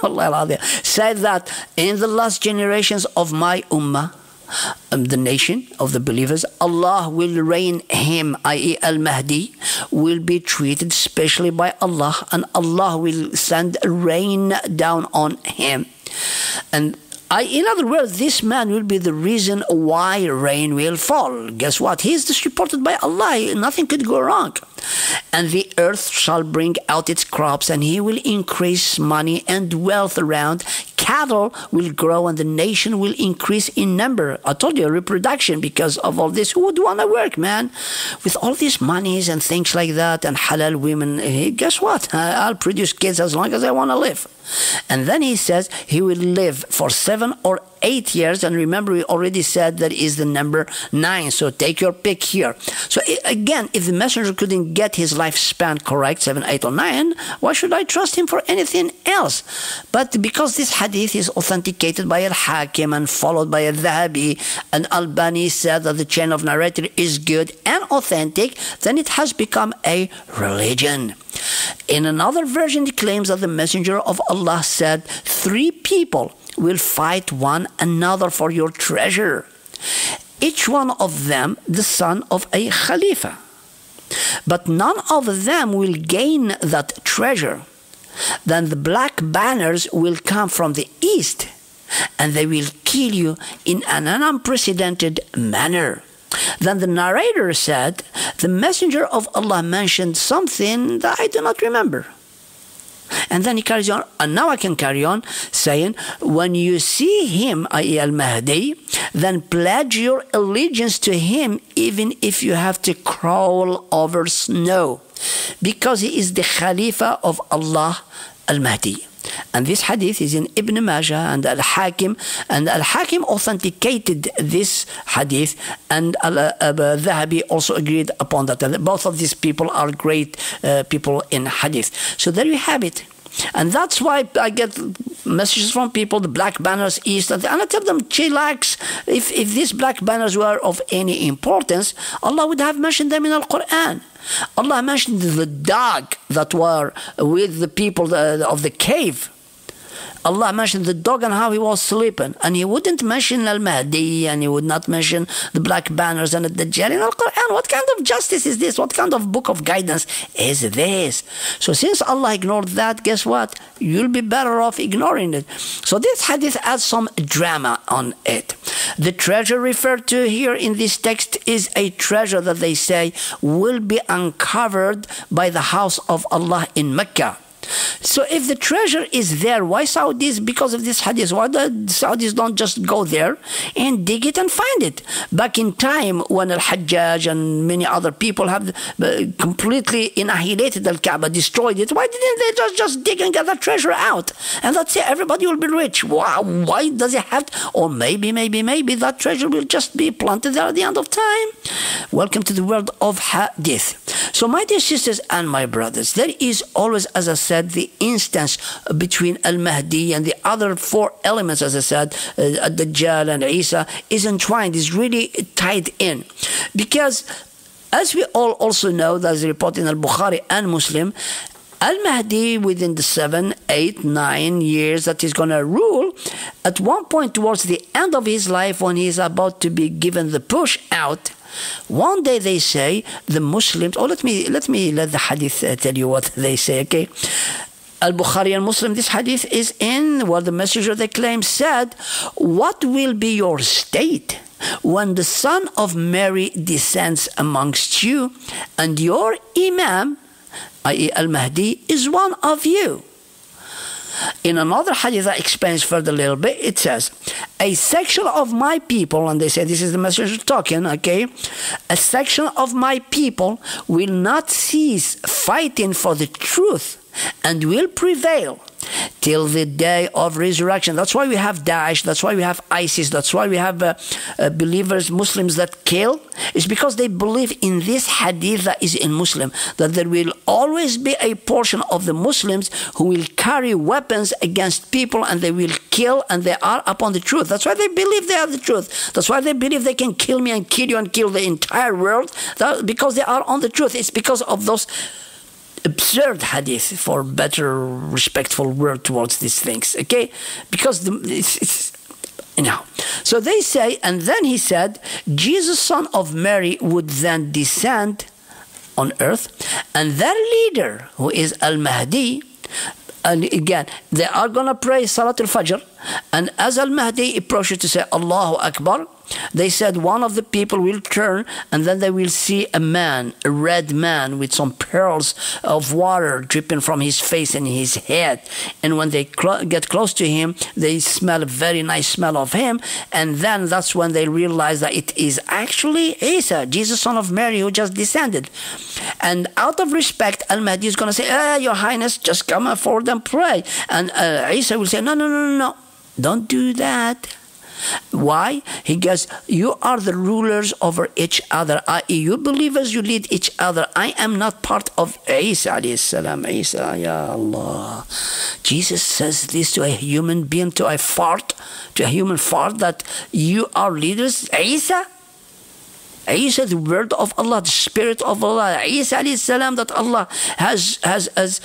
S1: said that in the last generations of my ummah, Um, the nation of the believers, Allah will reign him, that is Al-Mahdi, will be treated specially by Allah, and Allah will send rain down on him. And I, in other words, this man will be the reason why rain will fall. Guess what? He is just reported by Allah. Nothing could go wrong. And the earth shall bring out its crops, and he will increase money and wealth around. Cattle will grow, and the nation will increase in number. I told you, reproduction, because of all this. Who would want to work, man? With all these monies and things like that, and halal women, guess what? I'll produce kids as long as I want to live. And then he says he will live for seven or eight years. And remember, we already said that is the number nine. So take your pick here. So again, if the messenger couldn't get his lifespan correct, seven, eight, or nine, why should I trust him for anything else? But because this hadith is authenticated by Al-Hakim and followed by Al-Dhahabi, and Albani said that the chain of narrator is good and authentic, then it has become a religion. In another version, it claims that the messenger of Allah said, three people will fight one another for your treasure, each one of them the son of a Khalifa. But none of them will gain that treasure. Then the black banners will come from the east, and they will kill you in an unprecedented manner. Then the narrator said, the messenger of Allah mentioned something that I do not remember. And then he carries on, and now I can carry on, saying, when you see him, that is Al-Mahdi, then pledge your allegiance to him, even if you have to crawl over snow, because he is the Khalifa of Allah, Al-Mahdi. And this hadith is in Ibn Majah and Al-Hakim, and Al-Hakim authenticated this hadith, and Al-Dhahabi also agreed upon that. And both of these people are great uh, people in hadith. So there you have it. And that's why I get messages from people, the black banners east, and I tell them, chillax, if, if these black banners were of any importance, Allah would have mentioned them in Al-Quran. Allah mentioned the dog that were with the people of the cave. Allah mentioned the dog and how he was sleeping, and he wouldn't mention Al-Mahdi, and he would not mention the black banners and the Dajjal in Al-Quran. What kind of justice is this? What kind of book of guidance is this? So since Allah ignored that, guess what? You'll be better off ignoring it. So this hadith adds some drama on it. The treasure referred to here in this text is a treasure that they say will be uncovered by the house of Allah in Mecca. So if the treasure is there, why Saudis, because of this hadith, why the Saudis don't just go there and dig it and find it? Back in time when Al-Hajjaj and many other people have completely annihilated Al-Kaaba, destroyed it, why didn't they just, just dig and get that treasure out? And that's it, everybody will be rich. Wow, why does it have to? Or maybe, maybe, maybe that treasure will just be planted there at the end of time. Welcome to the world of hadith. So my dear sisters and my brothers, there is always, as I said, the instance between Al-Mahdi and the other four elements, as I said, uh, Ad-Dajjal and Isa, is entwined, is really tied in. Because as we all also know, that is reported in Al-Bukhari and Muslim, Al-Mahdi, within the seven, eight, nine years that he's going to rule, at one point towards the end of his life, when he's about to be given the push out, one day they say, the Muslims, oh, let me let me let the hadith uh, tell you what they say, okay? Al-Bukhari and Muslim, this hadith is in where the messenger, they claim, said, what will be your state when the son of Mary descends amongst you and your imam, that is Al-Mahdi, is one of you? In another hadith that explains further a little bit, it says, a section of my people, and they say this is the messenger talking, okay, a section of my people will not cease fighting for the truth and will prevail till the day of resurrection. That's why we have Daesh, that's why we have ISIS, that's why we have uh, uh, believers, Muslims that kill. It's because they believe in this hadith that is in Muslim, that there will always be a portion of the Muslims who will carry weapons against people and they will kill, and they are upon the truth. That's why they believe they are the truth. That's why they believe they can kill me and kill you and kill the entire world, that, because they are on the truth. It's because of those absurd hadith, for better respectful word towards these things, okay? Because the, it's, it's anyhow. So they say, and then he said, Jesus, son of Mary, would then descend on earth, and their leader, who is Al-Mahdi, and again, they are going to pray Salat al-Fajr, and as Al-Mahdi approaches to say Allahu Akbar, they said one of the people will turn, and then they will see a man, a red man with some pearls of water dripping from his face and his head. And when they cl get close to him, they smell a very nice smell of him. And then that's when they realize that it is actually Isa, Jesus, son of Mary, who just descended. And out of respect, Al-Mahdi is going to say, ah, Your Highness, just come forward and pray. And uh, Isa will say, no, no, no, no, no, don't do that. Why? He goes, you are the rulers over each other, that is, you believers, you lead each other. I am not part of Isa alayhi salam. Isa, ya Allah. Jesus says this to a human being, to a fart, to a human fart, that you are leaders. Isa? Isa, the word of Allah, the spirit of Allah. Isa alayhi salam, that Allah has, has, as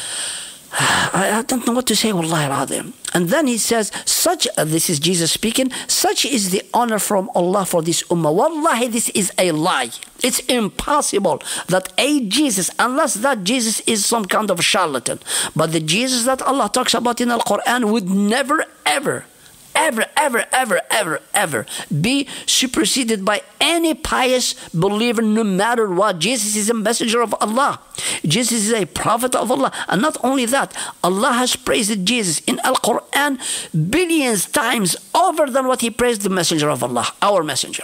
S1: I don't know what to say, wallahi al-azim. And then he says, such, uh, this is Jesus speaking, such is the honor from Allah for this ummah. Wallahi, this is a lie. It's impossible that a Jesus, unless that Jesus is some kind of charlatan, but the Jesus that Allah talks about in Al-Quran would never, ever, ever, ever, ever, ever, ever be superseded by any pious believer, no matter what. Jesus is a messenger of Allah. Jesus is a prophet of Allah. And not only that, Allah has praised Jesus in Al-Quran billions times over than what he praised the messenger of Allah, our messenger.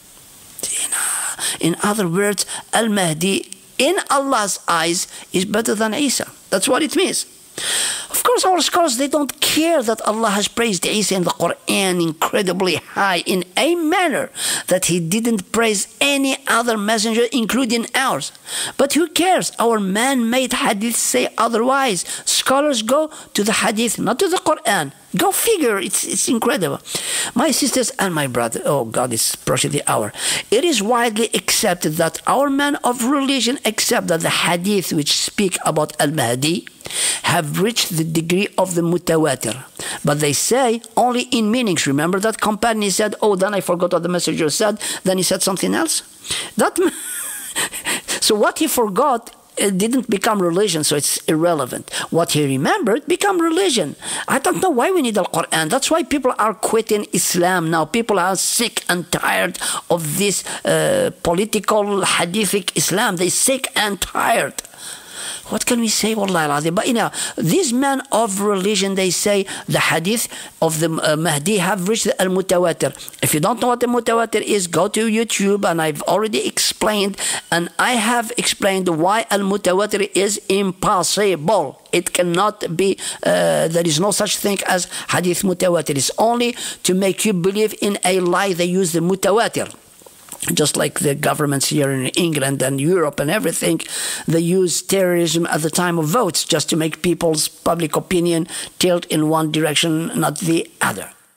S1: In other words, Al-Mahdi in Allah's eyes is better than Isa. That's what it means. Of course, our scholars, they don't care that Allah has praised Isa in the Quran incredibly high in a manner that he didn't praise any other messenger, including ours. But who cares? Our man-made hadith say otherwise. Scholars go to the hadith, not to the Quran. Go figure. It's, it's incredible. My sisters and my brother, oh God, it's approaching the hour. It is widely accepted that our men of religion accept that the hadith which speak about Al-Mahdi have reached the degree of the mutawatir. But they say only in meanings. Remember that companion said, oh, then I forgot what the messenger said. Then he said something else. That So what he forgot, it didn't become religion, so it's irrelevant. What he remembered became religion. I don't know why we need Al-Quran. That's why people are quitting Islam now. People are sick and tired of this uh, political hadithic Islam. They're sick and tired. What can we say? Wallahi al-azim. But you know, these men of religion, they say the hadith of the uh, Mahdi have reached the al-mutawatir. If you don't know what the mutawatir is, go to YouTube, and I've already explained, and I have explained why al-mutawatir is impossible. It cannot be, uh, there is no such thing as hadith mutawatir. It's only to make you believe in a lie. They use the mutawatir. Just like the governments here in England and Europe and everything, they use terrorism at the time of votes just to make people's public opinion tilt in one direction, not the other.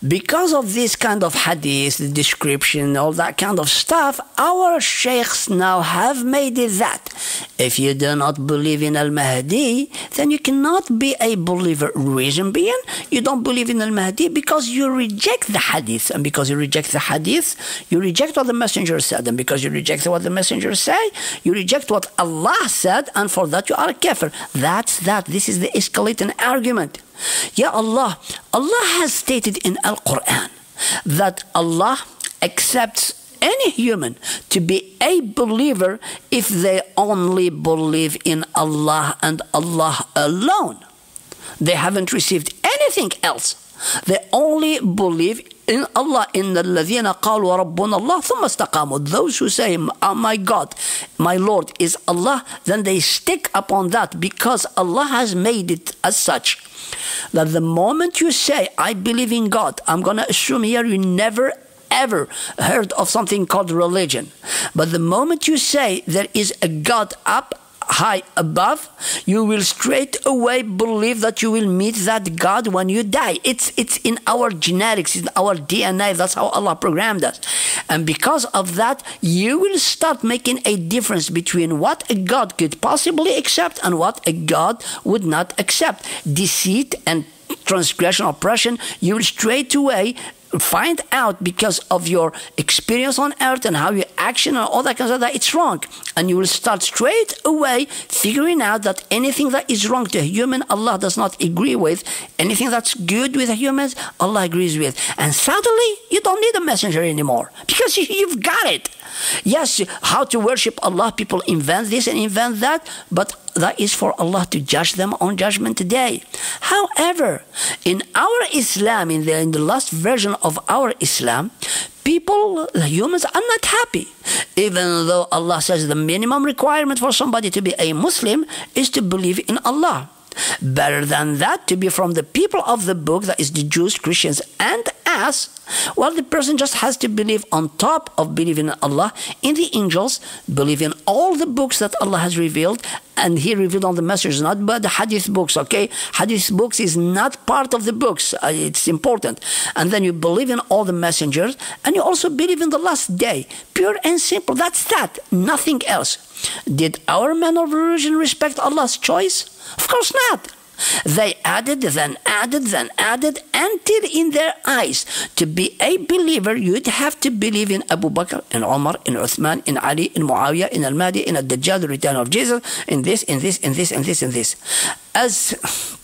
S1: Because of this kind of hadith, the description, all that kind of stuff, our sheikhs now have made it that if you do not believe in Al-Mahdi, then you cannot be a believer. Reason being, you don't believe in Al-Mahdi because you reject the hadith. And because you reject the hadith, you reject what the messenger said. And because you reject what the messenger say, you reject what Allah said. And for that, you are a kafir. That's that. This is the escalating argument. Ya Allah, Allah has stated in Al-Quran that Allah accepts any human to be a believer if they only believe in Allah and Allah alone. They haven't received anything else. They only believe in Allah. إِنَّ الَّذِينَ قَالُوا رَبُّنَا اللَّهُ ثُمَّ اسْتَقَامُوا. Those who say, oh, my God, my Lord is Allah, then they stick upon that because Allah has made it as such that the moment you say, I believe in God, I'm going to assume here you never ever heard of something called religion. But the moment you say there is a God up high above, you will straight away believe that you will meet that God when you die. It's it's in our genetics, in our D N A. That's how Allah programmed us. And because of that, you will start making a difference between what a God could possibly accept and what a God would not accept. Deceit and transgression, oppression, you will straight away find out because of your experience on earth and how you action and all that kind of stuff that it's wrong. And you will start straight away figuring out that anything that is wrong to a human, Allah does not agree with. Anything that's good with humans, Allah agrees with. And suddenly, you don't need a messenger anymore because you, you've got it. Yes, how to worship Allah, people invent this and invent that, but that is for Allah to judge them on Judgment Day. However, in our Islam, in the, in the last version of our Islam, people, the humans, are not happy. Even though Allah says the minimum requirement for somebody to be a Muslim is to believe in Allah. Better than that, to be from the people of the book, that is the Jews, Christians, and us, well, the person just has to believe on top of believing in Allah, in the angels, believe in all the books that Allah has revealed, and He revealed on the messengers, not but the hadith books, okay? Hadith books is not part of the books. Uh, it's important. And then you believe in all the messengers, and you also believe in the last day. Pure and simple. That's that. Nothing else. Did our men of religion respect Allah's choice? Of course not. They added, then added, then added, until in their eyes, to be a believer, you'd have to believe in Abu Bakr, in Umar, in Uthman, in Ali, in Muawiyah, in Al-Mahdi, in Ad-Dajjal, the return of Jesus, in this, in this, in this, in this, in this. As,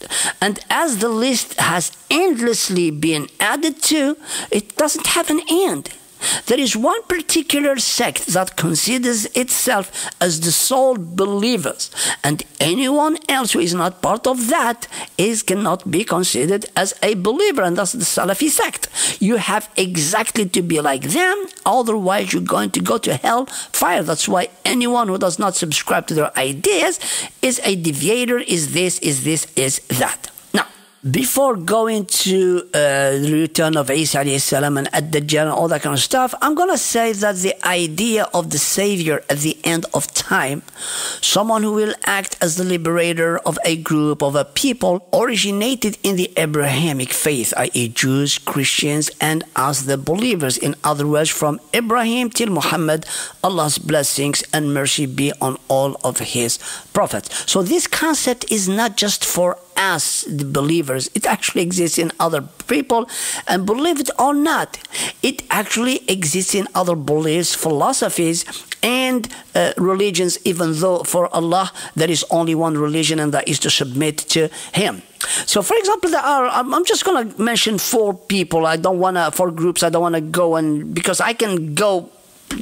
S1: and as the list has endlessly been added to, it doesn't have an end. There is one particular sect that considers itself as the sole believers, and anyone else who is not part of that is cannot be considered as a believer, and that's the Salafi sect. You have exactly to be like them, otherwise you're going to go to hell fire. That's why anyone who does not subscribe to their ideas is a deviator, is this, is this, is that. Before going to uh, the return of Isa alayhi salam and Ad-Dajjal and all that kind of stuff, I'm going to say that the idea of the savior at the end of time, someone who will act as the liberator of a group, of a people, originated in the Abrahamic faith, that is Jews, Christians, and us the believers. In other words, from Ibrahim till Muhammad, Allah's blessings and mercy be on all of His prophets. So this concept is not just for us, the believers. It actually exists in other people, and believe it or not, it actually exists in other beliefs, philosophies, and uh, religions, even though for Allah there is only one religion, and that is to submit to Him. So, for example, there are, I'm just going to mention four people. I don't want to, four groups, I don't want to go, and because I can go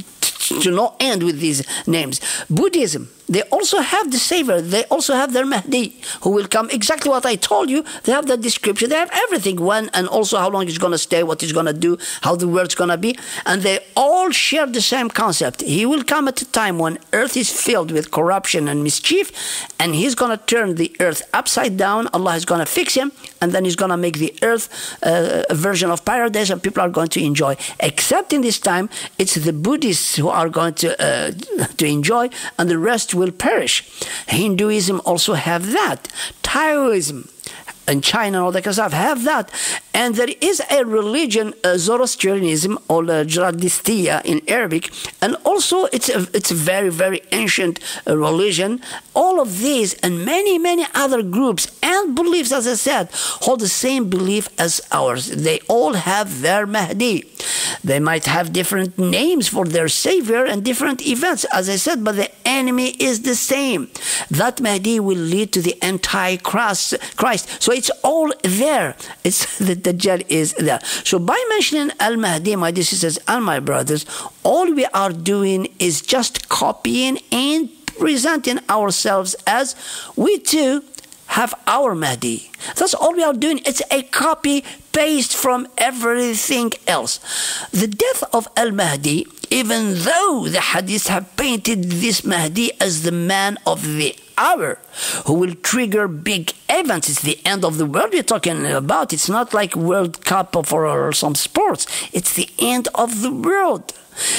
S1: to no end with these names. Buddhism, they also have the savior. They also have their Mahdi, who will come. Exactly what I told you. They have the description. They have everything. When and also how long he's going to stay, what he's going to do, how the world's going to be. And they all share the same concept. He will come at a time when earth is filled with corruption and mischief, and he's going to turn the earth upside down. Allah is going to fix him, and then he's going to make the earth uh, a version of paradise, and people are going to enjoy. Except in this time, it's the Buddhists who are going to, uh, to enjoy, and the rest will perish. Hinduism also have that. Taoism and China and all that kind of stuff have that. And there is a religion, uh, Zoroastrianism, or uh, Zoroastria in Arabic, and also it's a, it's a very, very ancient uh, religion. All of these and many, many other groups and beliefs, as I said, hold the same belief as ours. They all have their Mahdi. They might have different names for their savior and different events, as I said, but the enemy is the same. That Mahdi will lead to the Antichrist. Christ. So it's all there. It's the Dajjal is there. So by mentioning Al-Mahdi, my dear sisters and my brothers, all we are doing is just copying and presenting ourselves as we too have our Mahdi. That's all we are doing. It's a copy paste from everything else. The death of Al-Mahdi, even though the hadiths have painted this Mahdi as the man of the hour who will trigger big events. It's the end of the world we're talking about. It's not like World Cup or, or some sports. It's the end of the world.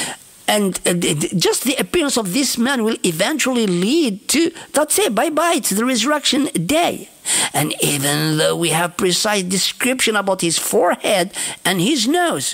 S1: And uh, just the appearance of this man will eventually lead to, that's it, bye-bye, it's the resurrection day. And even though we have precise description about his forehead and his nose,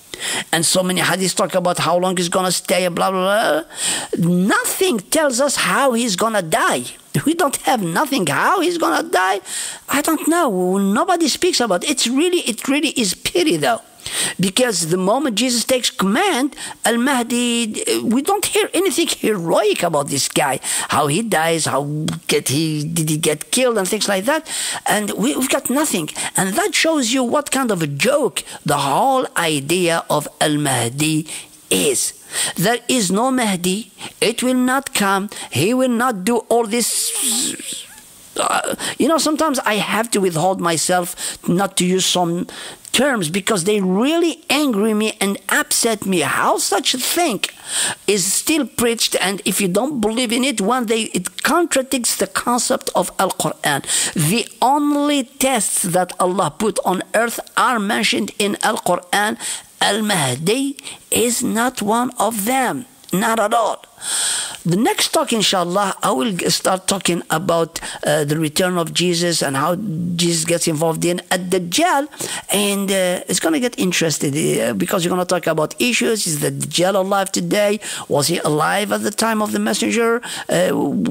S1: and so many hadiths talk about how long he's going to stay, blah, blah, blah, nothing tells us how he's going to die. We don't have nothing. How he's going to die, I don't know. Nobody speaks about it. It's really, it really is pity, though. Because the moment Jesus takes command, Al-Mahdi, we don't hear anything heroic about this guy. How he dies, how get he did he get killed and things like that. And we, we've got nothing. And that shows you what kind of a joke the whole idea of Al-Mahdi is. There is no Mahdi. It will not come. He will not do all this. Uh, you know, sometimes I have to withhold myself not to use some terms because they really anger me and upset me. How such a thing is still preached, and if you don't believe in it, one day it contradicts the concept of Al-Quran. The only tests that Allah put on earth are mentioned in Al-Quran. Al-Mahdi is not one of them. Not at all. The next talk, inshallah, I will start talking about uh, the return of Jesus and how Jesus gets involved in Ad-Dajjal. And uh, it's going to get interested uh, because we're going to talk about issues. Is the Dajjal alive today? Was he alive at the time of the messenger? Uh,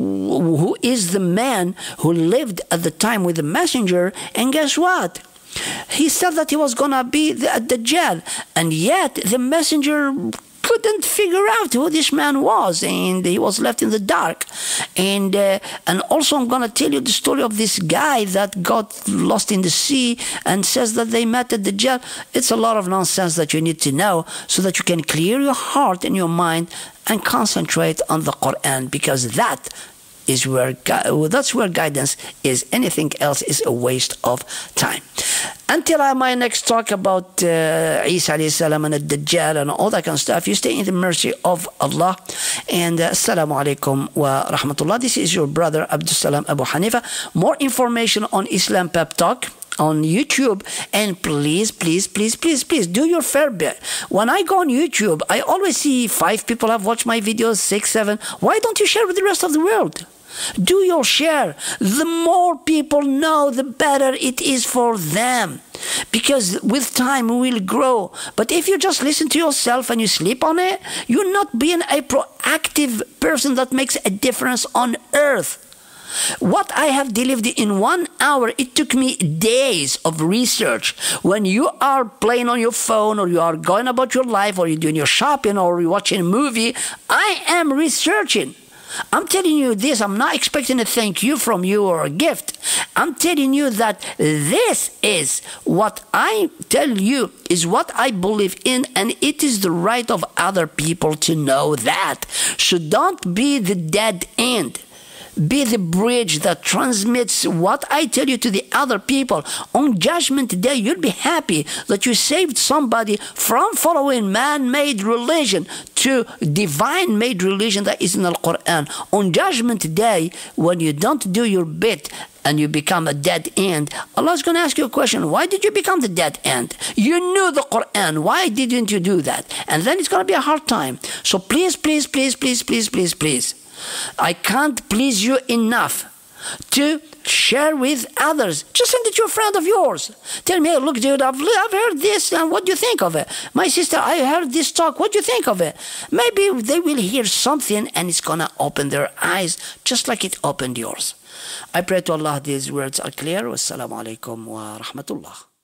S1: who is the man who lived at the time with the messenger? And guess what? He said that he was going to be the Dajjal. And yet the messenger couldn't figure out who this man was, and he was left in the dark. And uh, and also I'm going to tell you the story of this guy that got lost in the sea and says that they met at the Dajjal. It's a lot of nonsense that you need to know so that you can clear your heart and your mind and concentrate on the Quran, because that is where that's where guidance is. Anything else is a waste of time. Until I might next talk about uh, Isa alayhi salam and Ad-Dajjal and all that kind of stuff, you stay in the mercy of Allah. And uh, Assalamu alaikum wa rahmatullah. This is your brother Abdul Salam Abu Hanifa. More information on Islam Pep Talk on YouTube, and please, please, please, please, please do your fair bit. When I go on YouTube, I always see five people have watched my videos, six, seven. Why don't you share with the rest of the world? Do your share. The more people know, the better it is for them. Because with time we will grow. But if you just listen to yourself and you sleep on it, you're not being a proactive person that makes a difference on earth. What I have delivered in one hour, it took me days of research. When you are playing on your phone, or you are going about your life, or you're doing your shopping, or you're watching a movie, I am researching. I'm telling you this, I'm not expecting a thank you from you or a gift. I'm telling you that this is what I tell you is what I believe in, and it is the right of other people to know that. So don't be the dead end. Be the bridge that transmits what I tell you to the other people. On Judgment Day, you'll be happy that you saved somebody from following man-made religion to divine-made religion that is in the Quran. On Judgment Day, when you don't do your bit and you become a dead end, Allah's going to ask you a question. Why did you become the dead end? You knew the Quran. Why didn't you do that? And then it's going to be a hard time. So please, please, please, please, please, please, please. I can't please you enough. to share with others. Just send it to a friend of yours. Tell me, hey, look, dude, I've, I've heard this, and what do you think of it? My sister, I heard this talk, what do you think of it? Maybe they will hear something, and it's going to open their eyes, just like it opened yours. I pray to Allah these words are clear. Wassalamu alaikum wa rahmatullah.